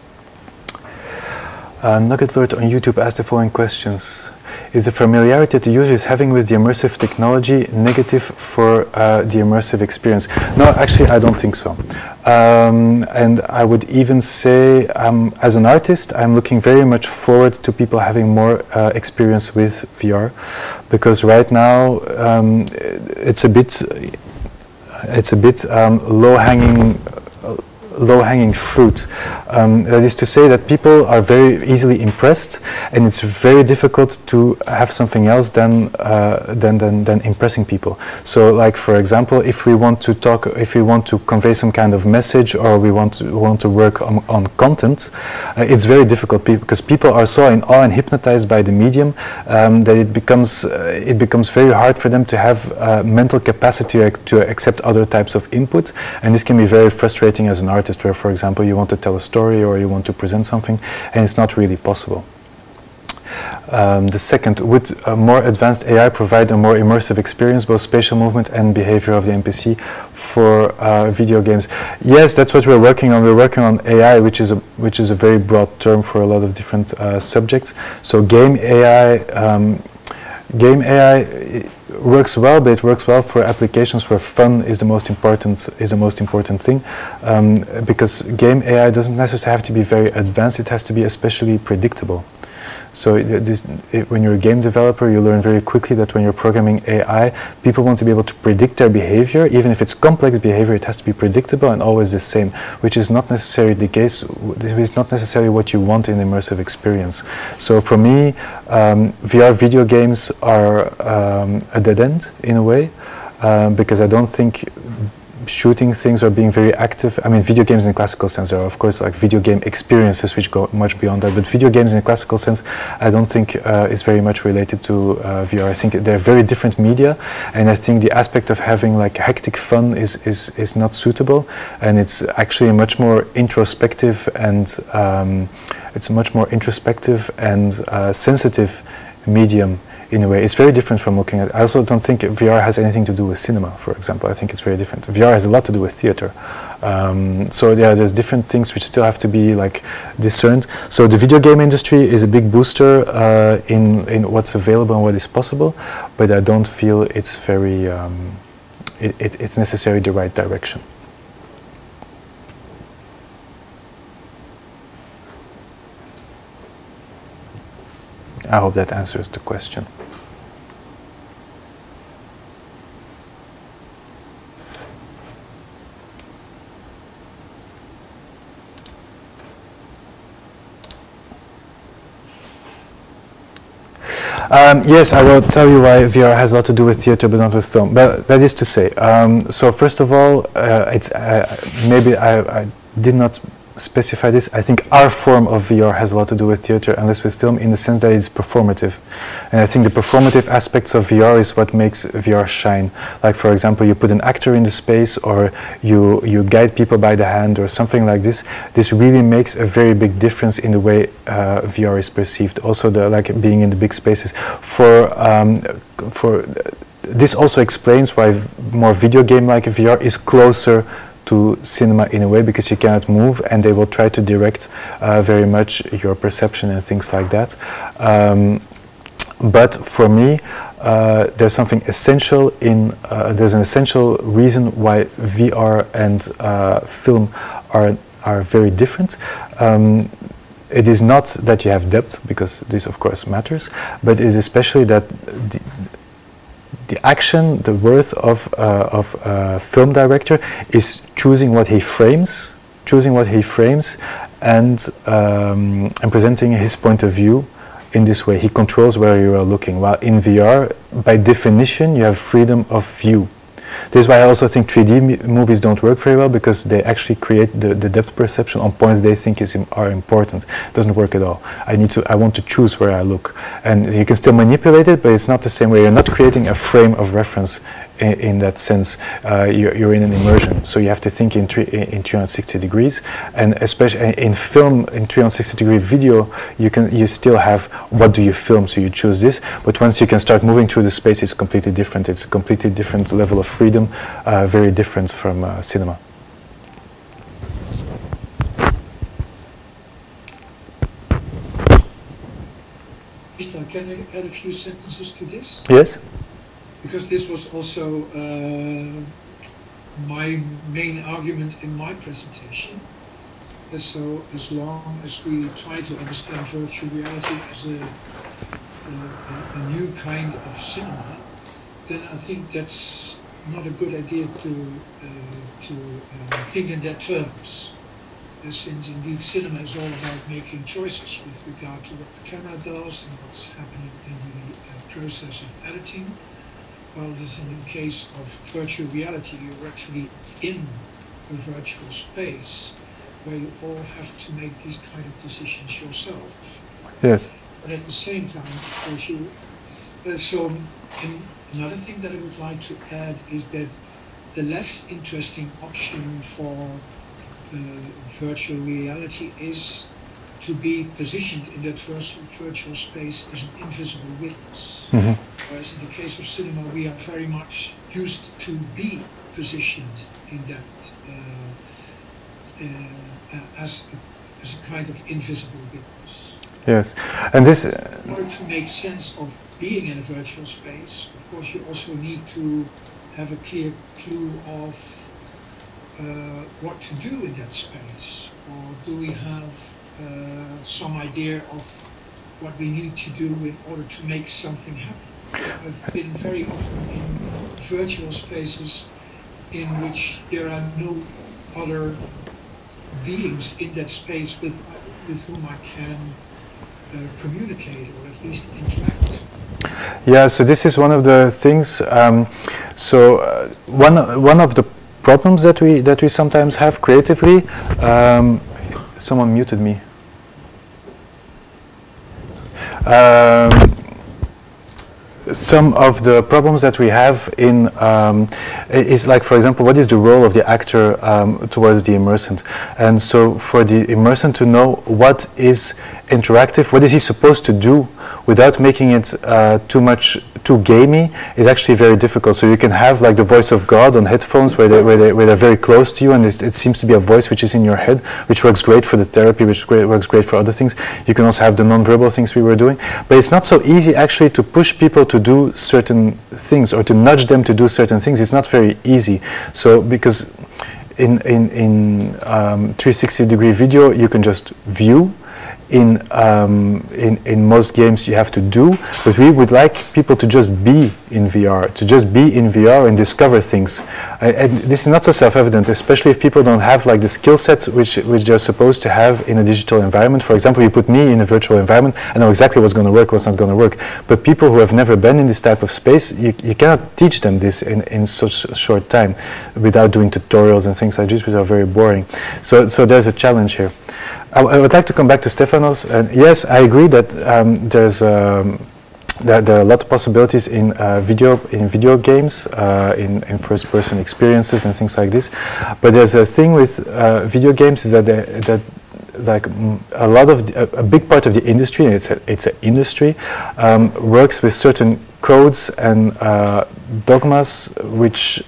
Uh, Nugget Lord on YouTube asked the following questions. Is the familiarity that the user is having with the immersive technology negative for uh, the immersive experience? No, actually I don't think so. Um, and I would even say, um, as an artist, I'm looking very much forward to people having more uh, experience with V R, because right now um, it's a bit, it's a bit um, low-hanging. low-hanging fruit. Um, that is to say that people are very easily impressed, and it's very difficult to have something else than, uh, than, than, than impressing people. So, like for example, if we want to talk, if we want to convey some kind of message, or we want to, want to work on, on content, uh, it's very difficult pe because people are so in awe and hypnotized by the medium um, that it becomes, uh, it becomes very hard for them to have uh, mental capacity ac to accept other types of input, and this can be very frustrating as an artist, where, for example, you want to tell a story or you want to present something, and it's not really possible. Um, the second, would a more advanced A I provide a more immersive experience, both spatial movement and behavior of the N P C for uh, video games? Yes, that's what we're working on. We're working on A I, which is a which is a very broad term for a lot of different uh, subjects. So game A I, um, game A I works well, but it works well for applications where fun is the most important is the most important thing, um, because game A I doesn't necessarily have to be very advanced. It has to be especially predictable. So it, this, it, when you're a game developer, you learn very quickly that when you're programming A I, people want to be able to predict their behavior. Even if it's complex behavior, it has to be predictable and always the same, which is not necessarily the case. This is not necessarily what you want in immersive experience. So for me, um, V R video games are um, a dead end in a way, um, because I don't think shooting things or being very active. I mean, video games in the classical sense are, of course, like video game experiences which go much beyond that. But video games in the classical sense, I don't think uh, is very much related to uh, V R. I think they're very different media, and I think the aspect of having like hectic fun is is is not suitable. And it's actually a much more introspective and um, it's a much more introspective and uh, sensitive medium in a way. It's very different from looking at, I also don't think V R has anything to do with cinema, for example. I think it's very different. V R has a lot to do with theater. Um, so yeah, there's different things which still have to be like discerned. So the video game industry is a big booster uh, in, in what's available and what is possible, but I don't feel it's very, um, it, it, it's necessarily the right direction. I hope that answers the question. Um, yes, I will tell you why V R has a lot to do with theater but not with film. But that is to say, um, so first of all, uh, it's, uh, maybe I, I did not specify this. I think our form of V R has a lot to do with theater and less with film, in the sense that it's performative. And I think the performative aspects of V R is what makes V R shine. Like, for example, you put an actor in the space, or you, you guide people by the hand, or something like this. This really makes a very big difference in the way uh, V R is perceived. Also, the, like being in the big spaces. For, um, for, this also explains why more video game-like V R is closer to cinema in a way, because you cannot move, and they will try to direct uh, very much your perception and things like that. Um, but for me, uh, there's something essential in, uh, there's an essential reason why V R and uh, film are, are very different. Um, it is not that you have depth, because this of course matters, but it is especially that the, The action, the worth of uh, of a film director is choosing what he frames, choosing what he frames, and um, and presenting his point of view in this way. He controls where you are looking. While in V R, by definition, you have freedom of view. This is why I also think three D movies don't work very well, because they actually create the, the depth perception on points they think is im are important. It doesn't work at all. I need to, I want to choose where I look. And you can still manipulate it, but it's not the same way. You're not creating a frame of reference in, in that sense. Uh, you're, you're in an immersion. So you have to think in, three, in three hundred sixty degrees. And especially in film, in three hundred sixty degree video, you can, you still have what do you film, so you choose this. But once you can start moving through the space, it's completely different. It's a completely different level of freedom, uh, very different from uh, cinema. Can I add a few sentences to this? Yes. Because this was also uh, my main argument in my presentation. And so as long as we try to understand virtual reality as a, a, a new kind of cinema, then I think that's not a good idea to, uh, to uh, think in that terms. Uh, since indeed cinema is all about making choices with regard to what the camera does and what's happening in the uh, process of editing. While this in the case of virtual reality, you're actually in a virtual space where you all have to make these kind of decisions yourself. Yes. But at the same time, of course, you, uh, so in, another thing that I would like to add is that the less interesting option for uh, virtual reality is to be positioned in that virtual, virtual space as an invisible witness. Mm-hmm. Whereas in the case of cinema, we are very much used to be positioned in that uh, uh, as, a, as a kind of invisible witness. Yes, and this... In order to make sense of being in a virtual space, of course you also need to have a clear clue of uh, what to do in that space. Or do we have uh, some idea of what we need to do in order to make something happen? I've been very often in virtual spaces in which there are no other beings in that space with, with whom I can uh, communicate or at least interact. Yeah, so this is one of the things. Um, so uh, one one of the problems that we that we sometimes have creatively. Um, someone muted me. Um, some of the problems that we have in um, is like, for example, what is the role of the actor um, towards the immersant? And so for the immersant to know what is interactive, what is he supposed to do without making it uh, too much too gamey is actually very difficult. So you can have like the voice of God on headphones where, they, where, they, where they're very close to you, and it seems to be a voice which is in your head, which works great for the therapy, which great, works great for other things. You can also have the non-verbal things we were doing. But it's not so easy actually to push people to do certain things or to nudge them to do certain things. It's not very easy. So because in, in, in um, three sixty degree video, you can just view. In, um, in, in most games you have to do, but we would like people to just be in V R, to just be in V R and discover things. Uh, and this is not so self-evident, especially if people don't have like the skill sets which, which they're supposed to have in a digital environment. For example, you put me in a virtual environment, I know exactly what's going to work, what's not going to work. But people who have never been in this type of space, you, you cannot teach them this in, in such a short time without doing tutorials and things like this, which are very boring. So, so there's a challenge here. I, I would like to come back to Stefanos. And yes, I agree that um, there's um, there, there are a lot of possibilities in uh, video in video games, uh, in, in first-person experiences and things like this. But there's a thing with uh, video games is that they, that like mm, a lot of the, a, a big part of the industry, and it's a, it's an industry, um, works with certain codes and uh, dogmas which.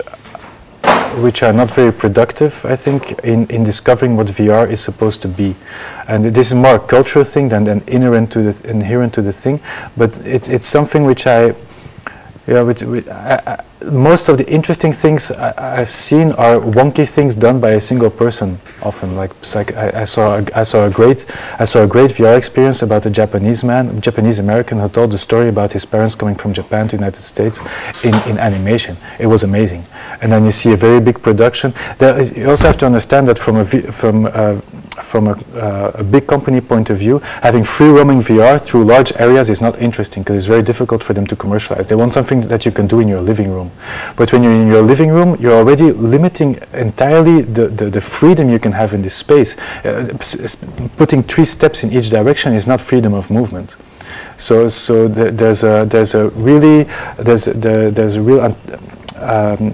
which are not very productive, I think, in, in discovering what V R is supposed to be. And this is more a cultural thing than, than inherent to the inherent to the thing. But it, it's something which I, yeah, which, which I, I, most of the interesting things I, I've seen are wonky things done by a single person. Often, like, like I, I saw, a, I saw a great, I saw a great V R experience about a Japanese man, Japanese American, who told the story about his parents coming from Japan to the United States in, in animation. It was amazing. And then you see a very big production. There is, you also have to understand that from a from a, from a, uh, a big company point of view, having free roaming V R through large areas is not interesting because it's very difficult for them to commercialize. They want something that you can do in your living room. But when you're in your living room, you're already limiting entirely the, the, the freedom you can have in this space. Uh, putting three steps in each direction is not freedom of movement. So, so the, there's a there's a really there's the, there's a real um,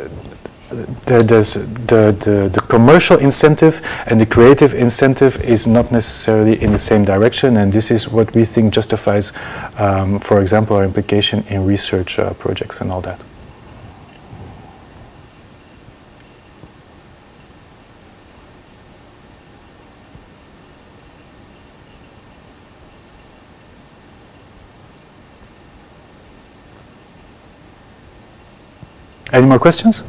there, there's the, the the commercial incentive and the creative incentive is not necessarily in the same direction, and this is what we think justifies, um, for example, our implication in research uh, projects and all that. Any more questions?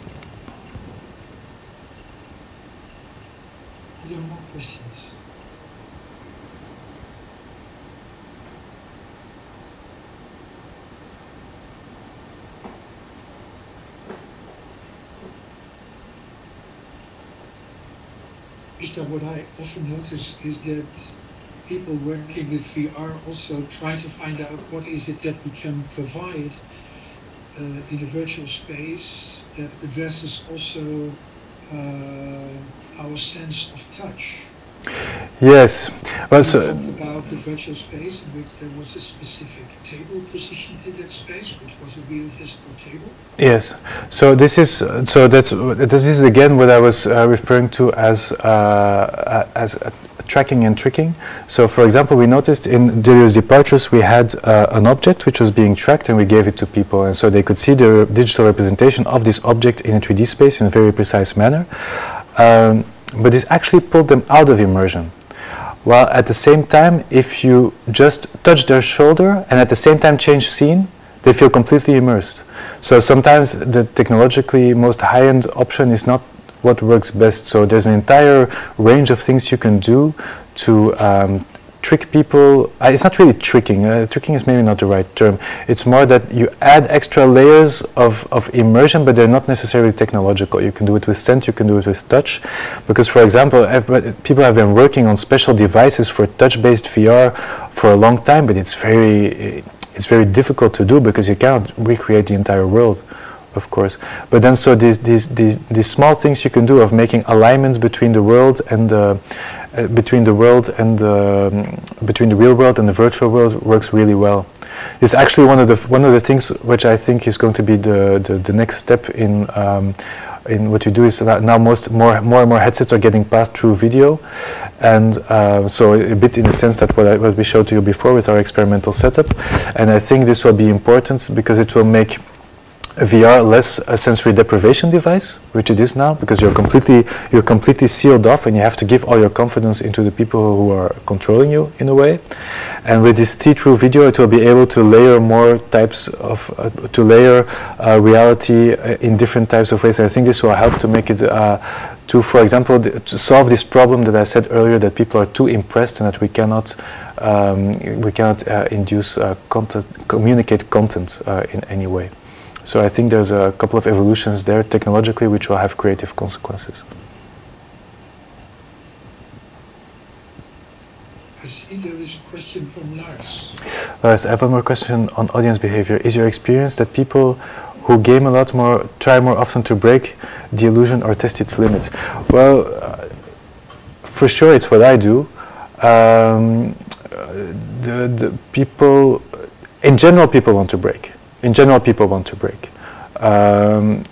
There are more questions. Ishtar, what I often notice is that people working with V R also try to find out what is it that we can provide Uh, in a virtual space that addresses also uh, our sense of touch. Yes. Well, so talked about the virtual space in which there was a specific table positioned in that space, which was a real physical table. yes. So this is uh, so that's this is again what I was uh, referring to as uh, as uh, tracking and tricking. So, for example, we noticed in Delio's departures we had uh, an object which was being tracked, and we gave it to people, and so they could see the digital representation of this object in a three D space in a very precise manner. Um, but this actually pulled them out of immersion. While at the same time, if you just touch their shoulder and at the same time change scene, they feel completely immersed. So sometimes the technologically most high-end option is not what works best. So there's an entire range of things you can do to um, trick people. Uh, it's not really tricking. Uh, tricking is maybe not the right term. It's more that you add extra layers of, of immersion, but they're not necessarily technological. You can do it with scent, you can do it with touch. Because, for example, people have been working on special devices for touch-based V R for a long time, but it's very, it's very difficult to do because you cannot recreate the entire world, of course. But then so these, these, these, these small things you can do of making alignments between the world and the, uh, between the world and the, um, between the real world and the virtual world works really well. It's actually one of the one of the things which I think is going to be the the, the next step in um, in what you do is that now most more more and more headsets are getting pass-through video, and uh, so a bit in the sense that what, I, what we showed to you before with our experimental setup, and I think this will be important because it will make V R less a sensory deprivation device, which it is now, because you're completely you're completely sealed off, and you have to give all your confidence into the people who are controlling you in a way. And with this see-through video, it will be able to layer more types of uh, to layer uh, reality uh, in different types of ways. And I think this will help to make it uh, to, for example, to solve this problem that I said earlier, that people are too impressed and that we cannot um, we cannot uh, induce uh, content, communicate content uh, in any way. So I think there's a couple of evolutions there technologically which will have creative consequences. I see there is a question from Lars. Lars, I have one more question on audience behavior. Is your experience that people who game a lot more try more often to break the illusion or test its limits? Well, uh, for sure it's what I do. Um, the, the people, in general people want to break. In general, people want to break, um,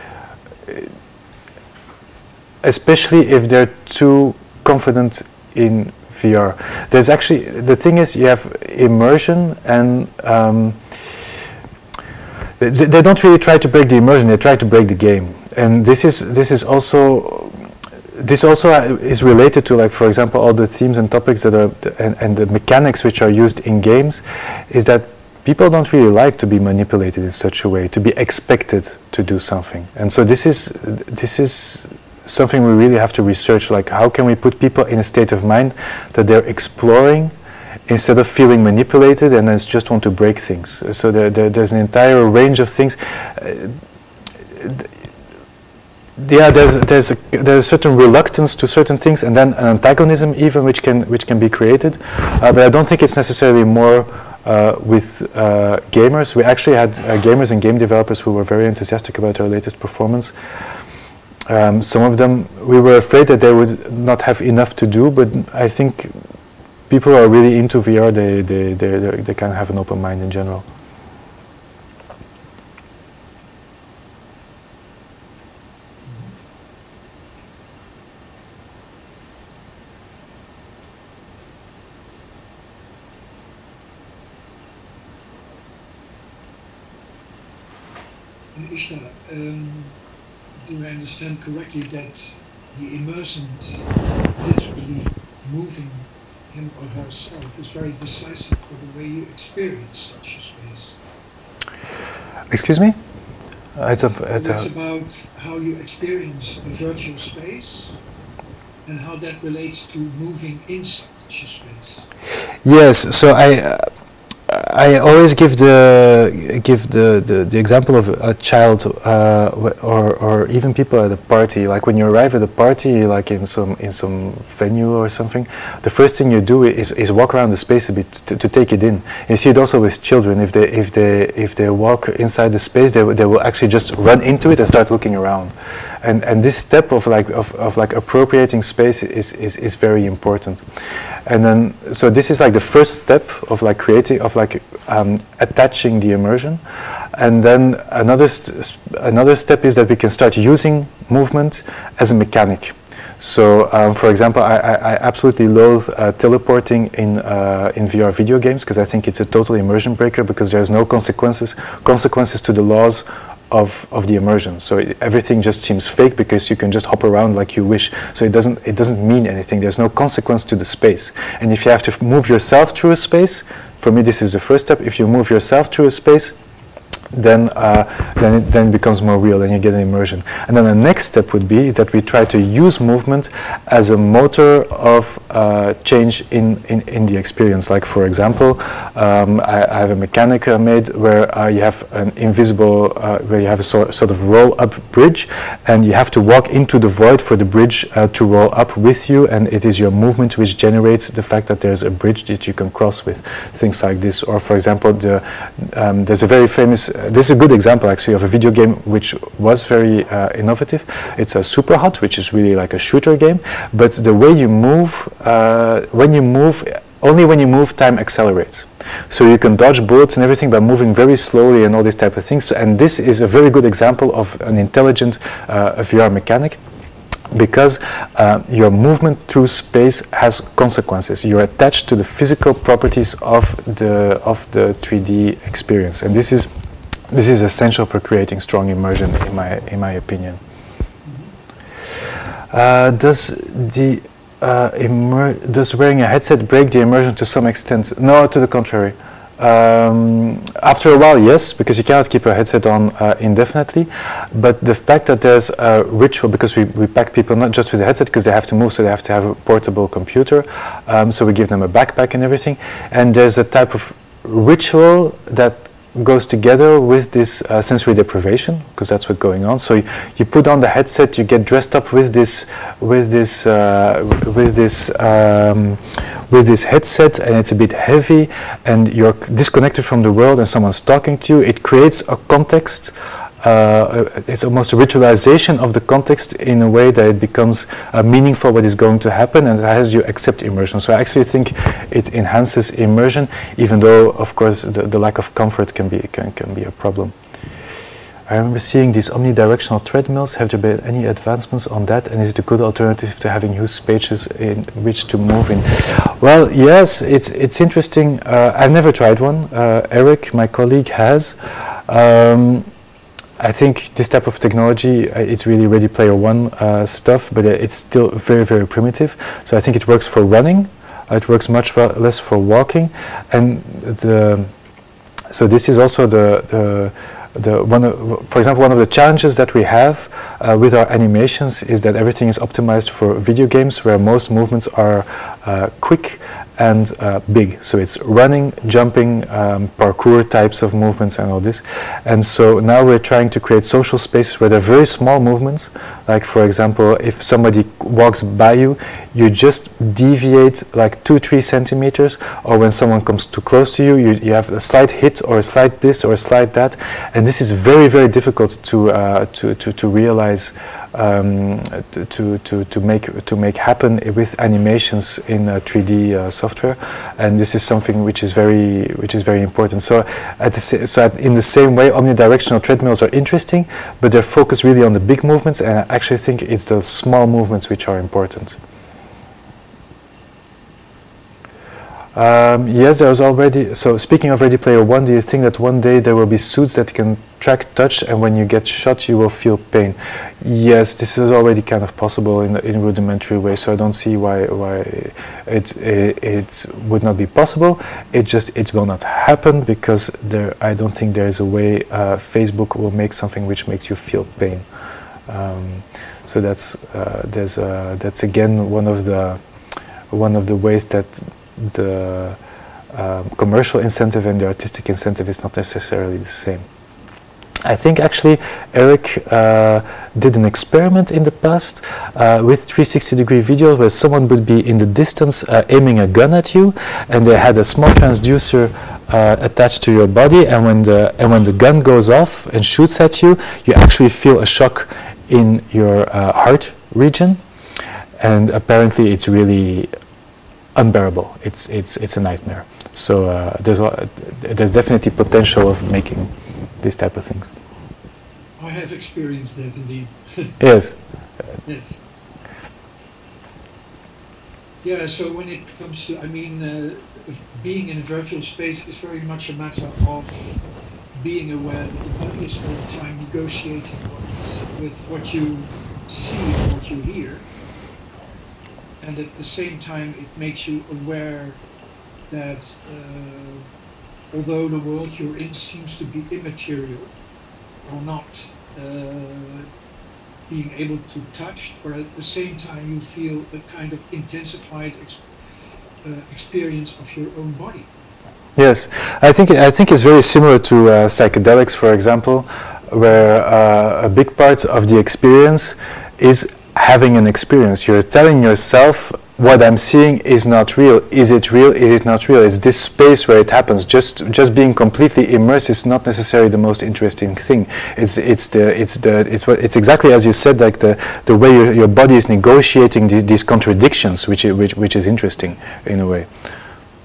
especially if they're too confident in V R. There's actually, the thing is, you have immersion, and um, they, they don't really try to break the immersion, they try to break the game. And this is, this is also, this also is related to, like, for example, all the themes and topics that are, and, and the mechanics which are used in games, is that people don't really like to be manipulated in such a way, to be expected to do something. And so this is, this is something we really have to research, like how can we put people in a state of mind that they're exploring instead of feeling manipulated and then just want to break things. So there, there, there's an entire range of things. Uh, yeah, there's, there's, a, there's a certain reluctance to certain things, and then an antagonism even which can, which can be created. Uh, but I don't think it's necessarily more Uh, with uh, gamers. We actually had uh, gamers and game developers who were very enthusiastic about our latest performance. Um, some of them, we were afraid that they would not have enough to do, but I think people who are really into V R, they, they, they, they, they kind of have an open mind in general. Ishtar, um, do I understand correctly that the immersant literally moving him or herself is very decisive for the way you experience such a space? Excuse me? Uh, it's a, it's it's a about how you experience a virtual space and how that relates to moving in such a space. Yes, so I uh, I always give the give the, the, the example of a child uh, or or even people at a party. Like when you arrive at a party, like in some in some venue or something, the first thing you do is is walk around the space a bit to, to take it in. You see it also with children. If they if they if they walk inside the space, they they will actually just run into it and start looking around. And and this step of like of, of like appropriating space is, is is very important. And then so this is like the first step of like creating of like um, attaching the immersion. And then another st another step is that we can start using movement as a mechanic. So, um, for example, I, I, I absolutely loathe uh, teleporting in uh, in V R video games because I think it's a total immersion breaker because there's no consequences consequences to the laws of of the immersion. So it, everything just seems fake because you can just hop around like you wish. So it doesn't it doesn't mean anything. There's no consequence to the space. And if you have to f move yourself through a space, for me this is the first step. If you move yourself through a space, then uh, then it then it becomes more real and you get an immersion. And then the next step would be is that we try to use movement as a motor of uh, change in, in, in the experience. Like for example, um, I, I have a mechanic uh, made where uh, you have an invisible, uh, where you have a so, sort of roll-up bridge and you have to walk into the void for the bridge uh, to roll up with you, and it is your movement which generates the fact that there's a bridge that you can cross with, things like this. Or for example, the, um, there's a very famous Uh, this is a good example actually of a video game which was very uh, innovative. It's a Super Hot, which is really like a shooter game, but the way you move, uh, when you move only when you move, time accelerates. So you can dodge bullets and everything by moving very slowly and all these type of things. So, and this is a very good example of an intelligent uh, V R mechanic, because uh, your movement through space has consequences. You're attached to the physical properties of the of the three D experience, and this is this is essential for creating strong immersion, in my in my opinion. Uh, does the uh, immer does wearing a headset break the immersion to some extent? No, to the contrary. Um, after a while, yes, because you cannot keep your headset on uh, indefinitely. But the fact that there's a ritual, because we, we pack people not just with a headset, because they have to move, so they have to have a portable computer. Um, so we give them a backpack and everything. And there's a type of ritual that goes together with this uh, sensory deprivation, because that's what's going on. So you, you put on the headset, you get dressed up with this, with this, uh, with this, um, with this headset, and it's a bit heavy, and you're disconnected from the world, and someone's talking to you. It creates a context. Uh, it's almost a ritualization of the context in a way that it becomes uh, meaningful what is going to happen, and it has you accept immersion. So I actually think it enhances immersion, even though, of course, the, the lack of comfort can be can, can be a problem. I remember seeing these omnidirectional treadmills. Have there been any advancements on that, and is it a good alternative to having huge spaces in which to move in? Well, yes, it's it's interesting. Uh, I've never tried one. Uh, Eric, my colleague, has. Um, I think this type of technology, uh, it's really Ready Player One uh, stuff, but uh, it's still very, very primitive. So I think it works for running. Uh, it works much less for walking. And the, so this is also the, the, the one of, for example, one of the challenges that we have uh, with our animations is that everything is optimized for video games, where most movements are uh, quick and uh, big. So it's running, jumping, um, parkour types of movements and all this. And so now we're trying to create social spaces where there are very small movements. Like, for example, if somebody walks by you, you just deviate like two, three centimeters, or when someone comes too close to you, you, you have a slight hit or a slight this or a slight that. And this is very, very difficult to, uh, to, to, to realize, um, to, to, to, make, to make happen with animations in uh, three D uh, software. And this is something which is very, which is very important. So, at the sa so at, in the same way, omnidirectional treadmills are interesting, but they're focused really on the big movements, and I actually think it's the small movements which are important. Um, yes, there was already, so speaking of Ready Player One, do you think that one day there will be suits that can track touch, and when you get shot you will feel pain? Yes, this is already kind of possible in in rudimentary way, so I don't see why why it, it it would not be possible. It just it will not happen, because there I don't think there is a way uh, Facebook will make something which makes you feel pain. Um, so that's uh, there's uh, that's again one of the one of the ways that the um, commercial incentive and the artistic incentive is not necessarily the same. I think actually Eric uh, did an experiment in the past uh, with three sixty degree videos, where someone would be in the distance uh, aiming a gun at you, and they had a small transducer uh, attached to your body, and when the and when the gun goes off and shoots at you, you actually feel a shock in your uh, heart region, and apparently it's really unbearable. It's it's it's a nightmare. So uh, there's a, there's definitely potential of making these type of things. I have experienced that indeed. Yes. Yes. Yeah. So when it comes to, I mean, uh, being in a virtual space is very much a matter of being aware that the body is all the time negotiating with what you see and what you hear. And at the same time, it makes you aware that uh, although the world you're in seems to be immaterial or not uh, being able to touch, or at the same time you feel a kind of intensified ex uh, experience of your own body. Yes, I think I think it's very similar to uh, psychedelics, for example, where uh, a big part of the experience is having an experience. You're telling yourself, what I'm seeing is not real. Is it real? Is it not real? It's this space where it happens. Just just being completely immersed is not necessarily the most interesting thing. It's it's the it's the it's what it's exactly as you said, like the the way your, your body is negotiating the, these contradictions, which which which is interesting in a way.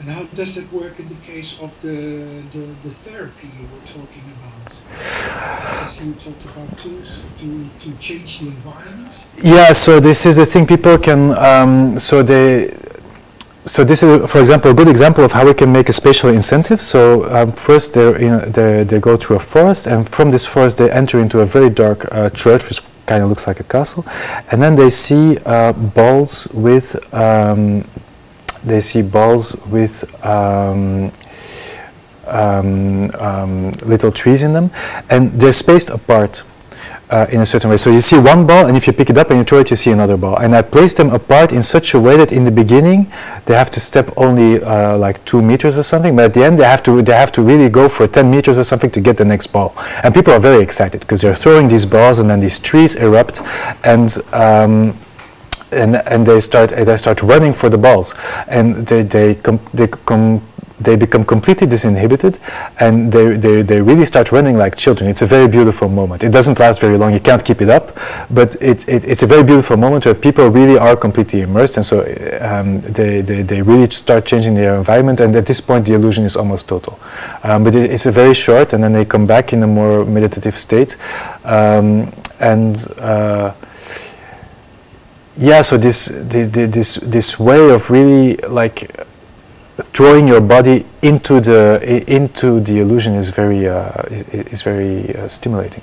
And how does that work in the case of the, the, the therapy you were talking about? As you talked about tools to, to change the environment? Yeah, so this is the thing people can, um, so they, so this is, for example, a good example of how we can make a spatial incentive. So um, first they're in, they, they go through a forest, and from this forest they enter into a very dark uh, church, which kind of looks like a castle, and then they see uh, balls with, um, they see balls with um, um, um, little trees in them, and they're spaced apart. Uh, in a certain way. So you see one ball, and if you pick it up and you throw it, you see another ball. And I placed them apart in such a way that in the beginning they have to step only uh, like two meters or something, but at the end they have to they have to really go for ten meters or something to get the next ball. And people are very excited because they're throwing these balls, and then these trees erupt, and um, and and they start uh, they start running for the balls, and they they com they com they become completely disinhibited, and they, they, they really start running like children. It's a very beautiful moment. It doesn't last very long, you can't keep it up, but it, it, it's a very beautiful moment where people really are completely immersed, and so um, they, they, they really start changing their environment, and at this point the illusion is almost total. Um, but it, it's a very short, and then they come back in a more meditative state. Um, and uh, yeah, so this, this, this, this way of really like drawing your body into the into the illusion is very uh, is, is very uh, stimulating.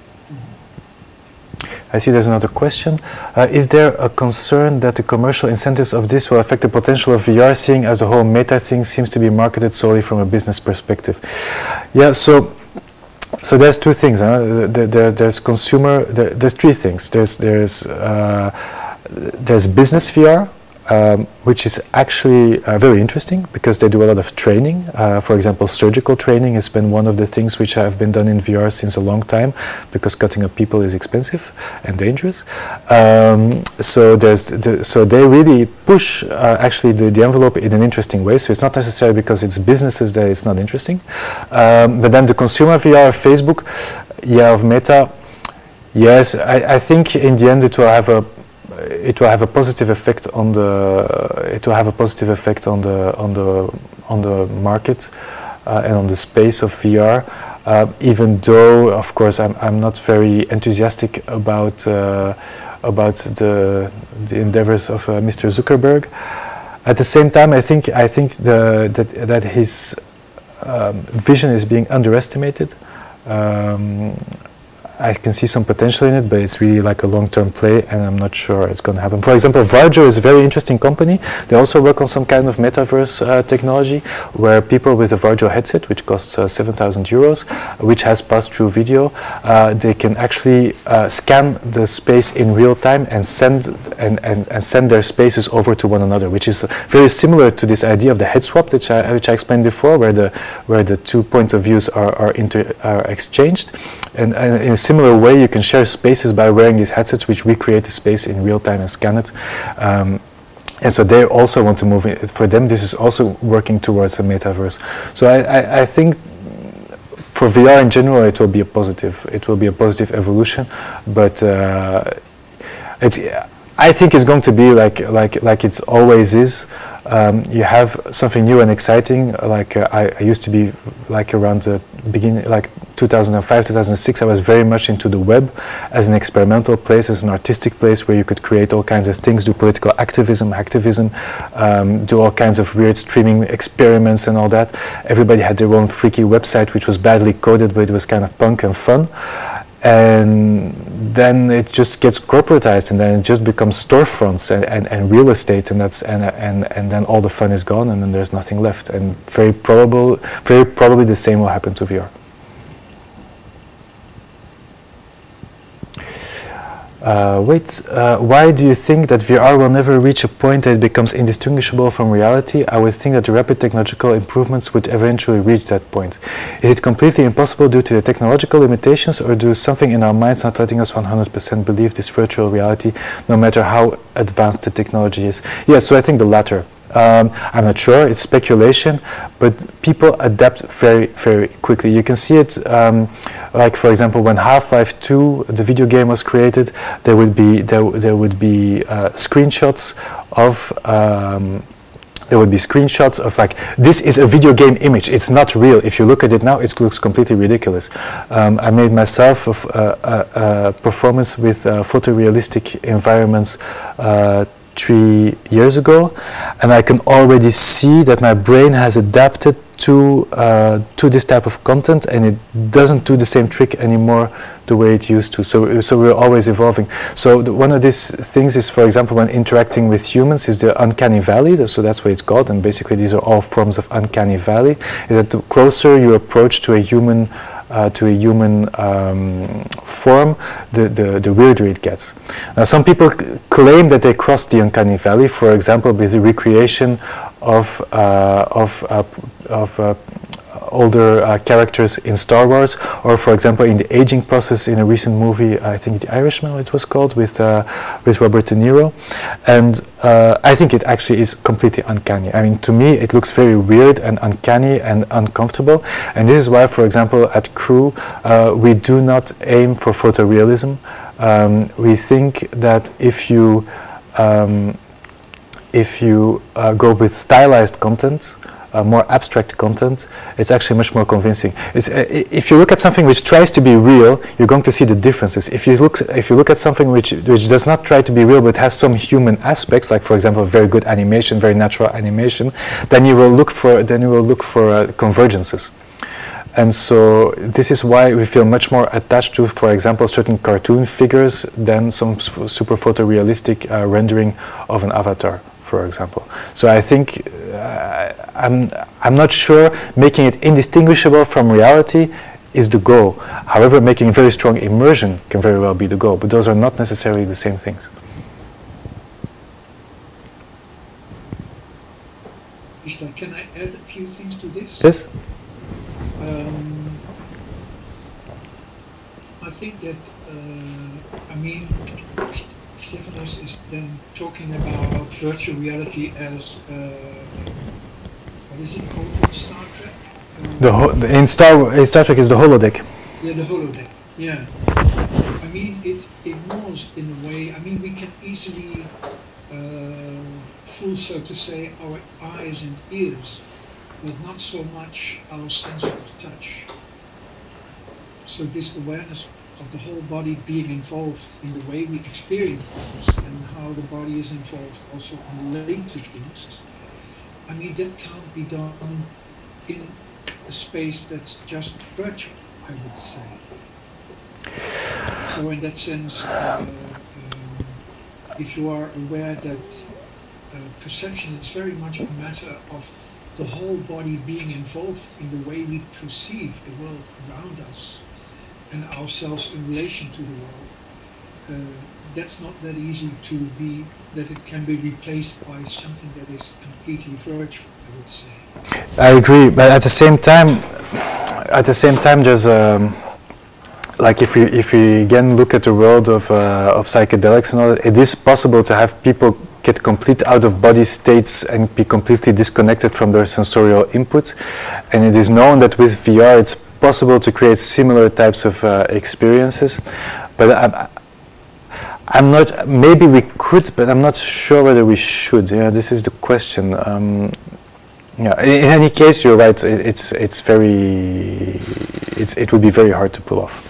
I see there's another question. Uh, is there a concern that the commercial incentives of this will affect the potential of V R, seeing as the whole meta thing seems to be marketed solely from a business perspective? Yeah, so so there's two things. Huh? There, there, there's consumer. There, there's three things. There's there's uh, there's business V R. Um, which is actually uh, very interesting because they do a lot of training. Uh, for example, surgical training has been one of the things which have been done in V R since a long time, because cutting up people is expensive and dangerous. Um, so there's the, so they really push uh, actually the, the envelope in an interesting way. So it's not necessarily because it's businesses that it's not interesting. Um, but then the consumer V R of Facebook, yeah, of Meta, yes, I, I think in the end it will have a it will have a positive effect on the it will have a positive effect on the on the on the market uh, and on the space of V R, uh, even though of course I'm I'm not very enthusiastic about uh, about the the endeavors of uh, Mister Zuckerberg. At the same time, I think I think the that that his um, vision is being underestimated. Um, I can see some potential in it, but it's really like a long-term play, and I'm not sure it's going to happen. For example, Varjo is a very interesting company. They also work on some kind of metaverse uh, technology, where people with a Varjo headset, which costs uh, seven thousand euros, which has pass-through video, uh, they can actually uh, scan the space in real time and send and, and, and send their spaces over to one another, which is very similar to this idea of the head swap, which I, which I explained before, where the where the two point of views are are, inter, are exchanged, and, and in a similar way you can share spaces by wearing these headsets which recreate the space in real time and scan it. Um, and so they also want to move it. For them this is also working towards a metaverse. So I, I, I think for V R in general it will be a positive. It will be a positive evolution, but uh, it's, I think it's going to be like like like it always is. Um, you have something new and exciting. Like uh, I, I used to be like around the beginning, like two thousand five, two thousand six. I was very much into the web as an experimental place, as an artistic place where you could create all kinds of things, do political activism, activism, um, do all kinds of weird streaming experiments and all that. Everybody had their own freaky website, which was badly coded, but it was kind of punk and fun. And then it just gets corporatized, and then it just becomes storefronts and, and, and real estate, and that's and, and and then all the fun is gone, and then there's nothing left. And very probable, very probably the same will happen to V R. Uh, wait, uh, why do you think that V R will never reach a point that it becomes indistinguishable from reality? I would think that the rapid technological improvements would eventually reach that point. Is it completely impossible due to the technological limitations, or do something in our minds not letting us one hundred percent believe this virtual reality, no matter how advanced the technology is? Yeah, so I think the latter. Um, I'm not sure, it's speculation, but people adapt very, very quickly. You can see it, um, like for example, when Half-Life two, the video game, was created, there would be there, there would be uh, screenshots of um, there would be screenshots of like, this is a video game image, it's not real. If you look at it now, it looks completely ridiculous. Um, I made myself a, a, a performance with uh, photorealistic environments uh, three years ago, and I can already see that my brain has adapted to uh, to this type of content, and it doesn't do the same trick anymore the way it used to. So, so we're always evolving. So the, one of these things is, for example, when interacting with humans, is the uncanny valley. So that's what it's called, and basically these are all forms of uncanny valley. Is that the closer you approach to a human Uh, to a human um, form, the, the, the weirder it gets. Now, some people claim that they crossed the uncanny valley, for example, with the recreation of, uh, of, uh, of uh, older uh, characters in Star Wars, or for example in the aging process in a recent movie, I think The Irishman it was called, with uh, with Robert De Niro. And uh, I think it actually is completely uncanny. I mean, to me it looks very weird and uncanny and uncomfortable, and this is why, for example, at CREW uh, we do not aim for photorealism. Um, we think that if you um, if you uh, go with stylized content, Uh, more abstract content, it's actually much more convincing. It's, uh, if you look at something which tries to be real, you're going to see the differences. If you look, if you look at something which which does not try to be real but has some human aspects, like for example very good animation, very natural animation, then you will look for then you will look for uh, convergences. And so this is why we feel much more attached to, for example, certain cartoon figures than some super photorealistic uh, rendering of an avatar, for example. So I think uh, I'm, I'm not sure making it indistinguishable from reality is the goal. However, making very strong immersion can very well be the goal, but those are not necessarily the same things. Ishtar, can I add a few things to this? Yes? Um, I think that, uh, I mean, Stefanos is then talking about virtual reality as, uh, what is it called in Star Trek? Uh, The ho the, in, Star, in Star Trek is the holodeck. Yeah, the holodeck, yeah. I mean, it ignores, in a way, I mean, we can easily uh, fool, so to say, our eyes and ears, but not so much our sense of touch. So this awareness of the whole body being involved in the way we experience things and how the body is involved also in relating to things, I mean, that can't be done in a space that's just virtual, I would say. So in that sense, uh, um, if you are aware that uh, perception is very much a matter of the whole body being involved in the way we perceive the world around us and ourselves in relation to the world, uh, that's not that easy to be, that it can be replaced by something that is completely virtual, I would say. I agree, but at the same time, at the same time, there's um, like if we if we again look at the world of uh, of psychedelics and all that, it is possible to have people get complete out-of-body states and be completely disconnected from their sensorial input, and it is known that with V R it's possible to create similar types of uh, experiences, but I'm, I'm not, maybe we could, but I'm not sure whether we should. Yeah, this is the question. Um, yeah, in, in any case, you're right, it, it's, it's very, it's, it would be very hard to pull off.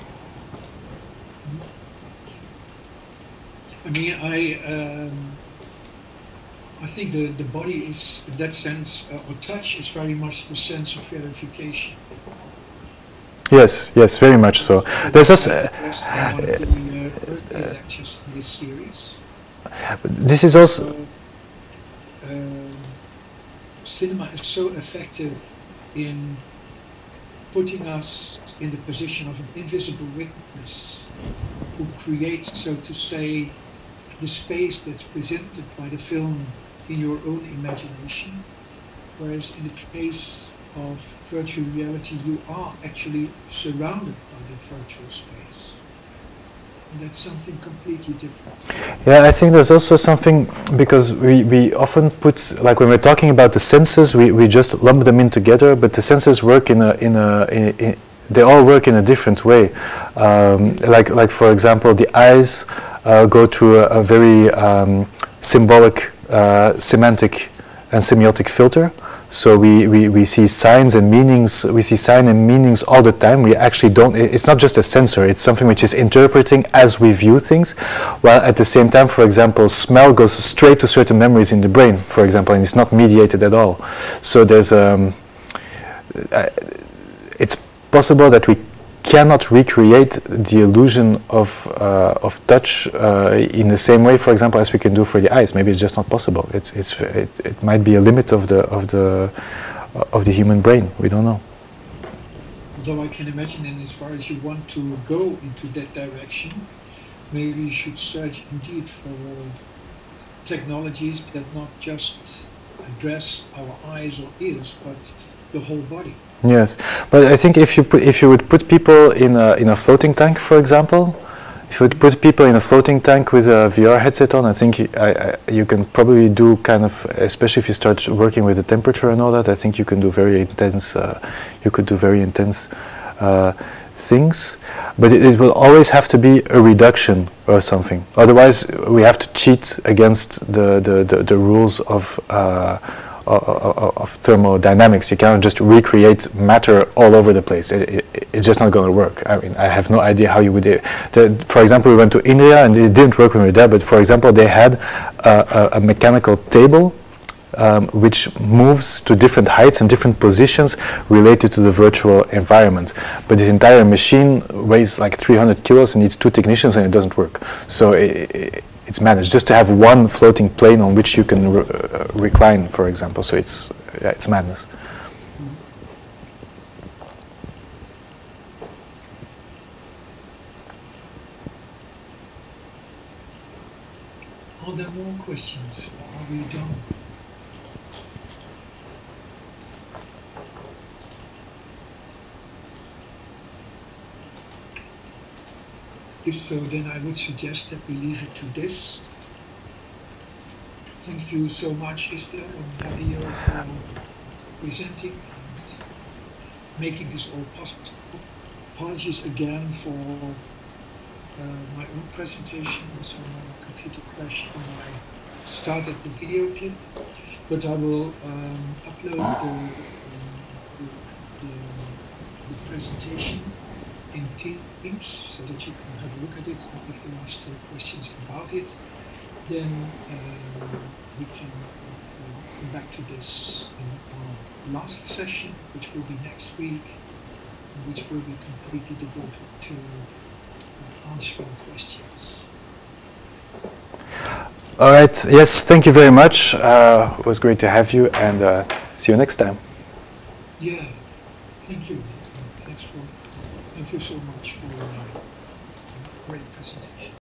I mean, I, um, I think the, the body is, in that sense, uh, or touch is very much the sense of verification. Yes, yes, very much so. There's also uh, one of the uh, early lectures in this series. This is also. So, um, cinema is so effective in putting us in the position of an invisible witness who creates, so to say, the space that's presented by the film in your own imagination, whereas in the case of virtual reality, you are actually surrounded by the virtual space. And that's something completely different. Yeah, I think there's also something, because we, we often put, like when we're talking about the senses, we, we just lump them in together, but the senses work in a, in a, in, in, they all work in a different way. Um, like, like for example, the eyes uh, go through a, a very um, symbolic, uh, semantic and semiotic filter. So we, we, we see signs and meanings, we see sign and meanings all the time. We actually don't, it's not just a sensor, it's something which is interpreting as we view things, while at the same time, for example, smell goes straight to certain memories in the brain, for example, and it's not mediated at all. So there's, um, uh, it's possible that we cannot recreate the illusion of, uh, of touch uh, in the same way, for example, as we can do for the eyes. Maybe it's just not possible. It's, it's, it, it might be a limit of the, of, the, of the human brain. We don't know. Although I can imagine, and as far as you want to go into that direction, maybe you should search indeed for technologies that not just address our eyes or ears, but the whole body. Yes, but I think if you put, if you would put people in a in a floating tank, for example, if you would put people in a floating tank with a V R headset on, I think you, I, I, you can probably do kind of, especially if you start working with the temperature and all that. I think you can do very intense. Uh, you could do very intense uh, things, but it, it will always have to be a reduction or something. Otherwise, we have to cheat against the the the, the rules of. Uh, Of, of thermodynamics. You cannot just recreate matter all over the place. It, it, it's just not going to work. I mean, I have no idea how you would do it. The, for example, we went to India and it didn't work when we were there, but for example, they had a, a, a mechanical table um, which moves to different heights and different positions related to the virtual environment. But this entire machine weighs like three hundred kilos and needs two technicians and it doesn't work. So it, it, it's managed just to have one floating plane on which you can re uh, recline, for example. So it's yeah, it's madness. Are there more questions? Are we done? If so, then I would suggest that we leave it to this. Thank you so much, Esther and Nadia, for presenting and making this all possible. Apologies again for uh, my own presentation. Also, my computer crashed when I started the video clip. But I will um, upload the, um, the, the, the presentation in Teams so that you can have a look at it, and if you have still questions about it, then um, we can uh, come back to this in our last session, which will be next week, which will be completely devoted to uh, answering questions. All right. Yes, thank you very much. Uh, it was great to have you, and uh, see you next time. Yeah, thank you. Thanks for, thank you so much for uh, great presentation.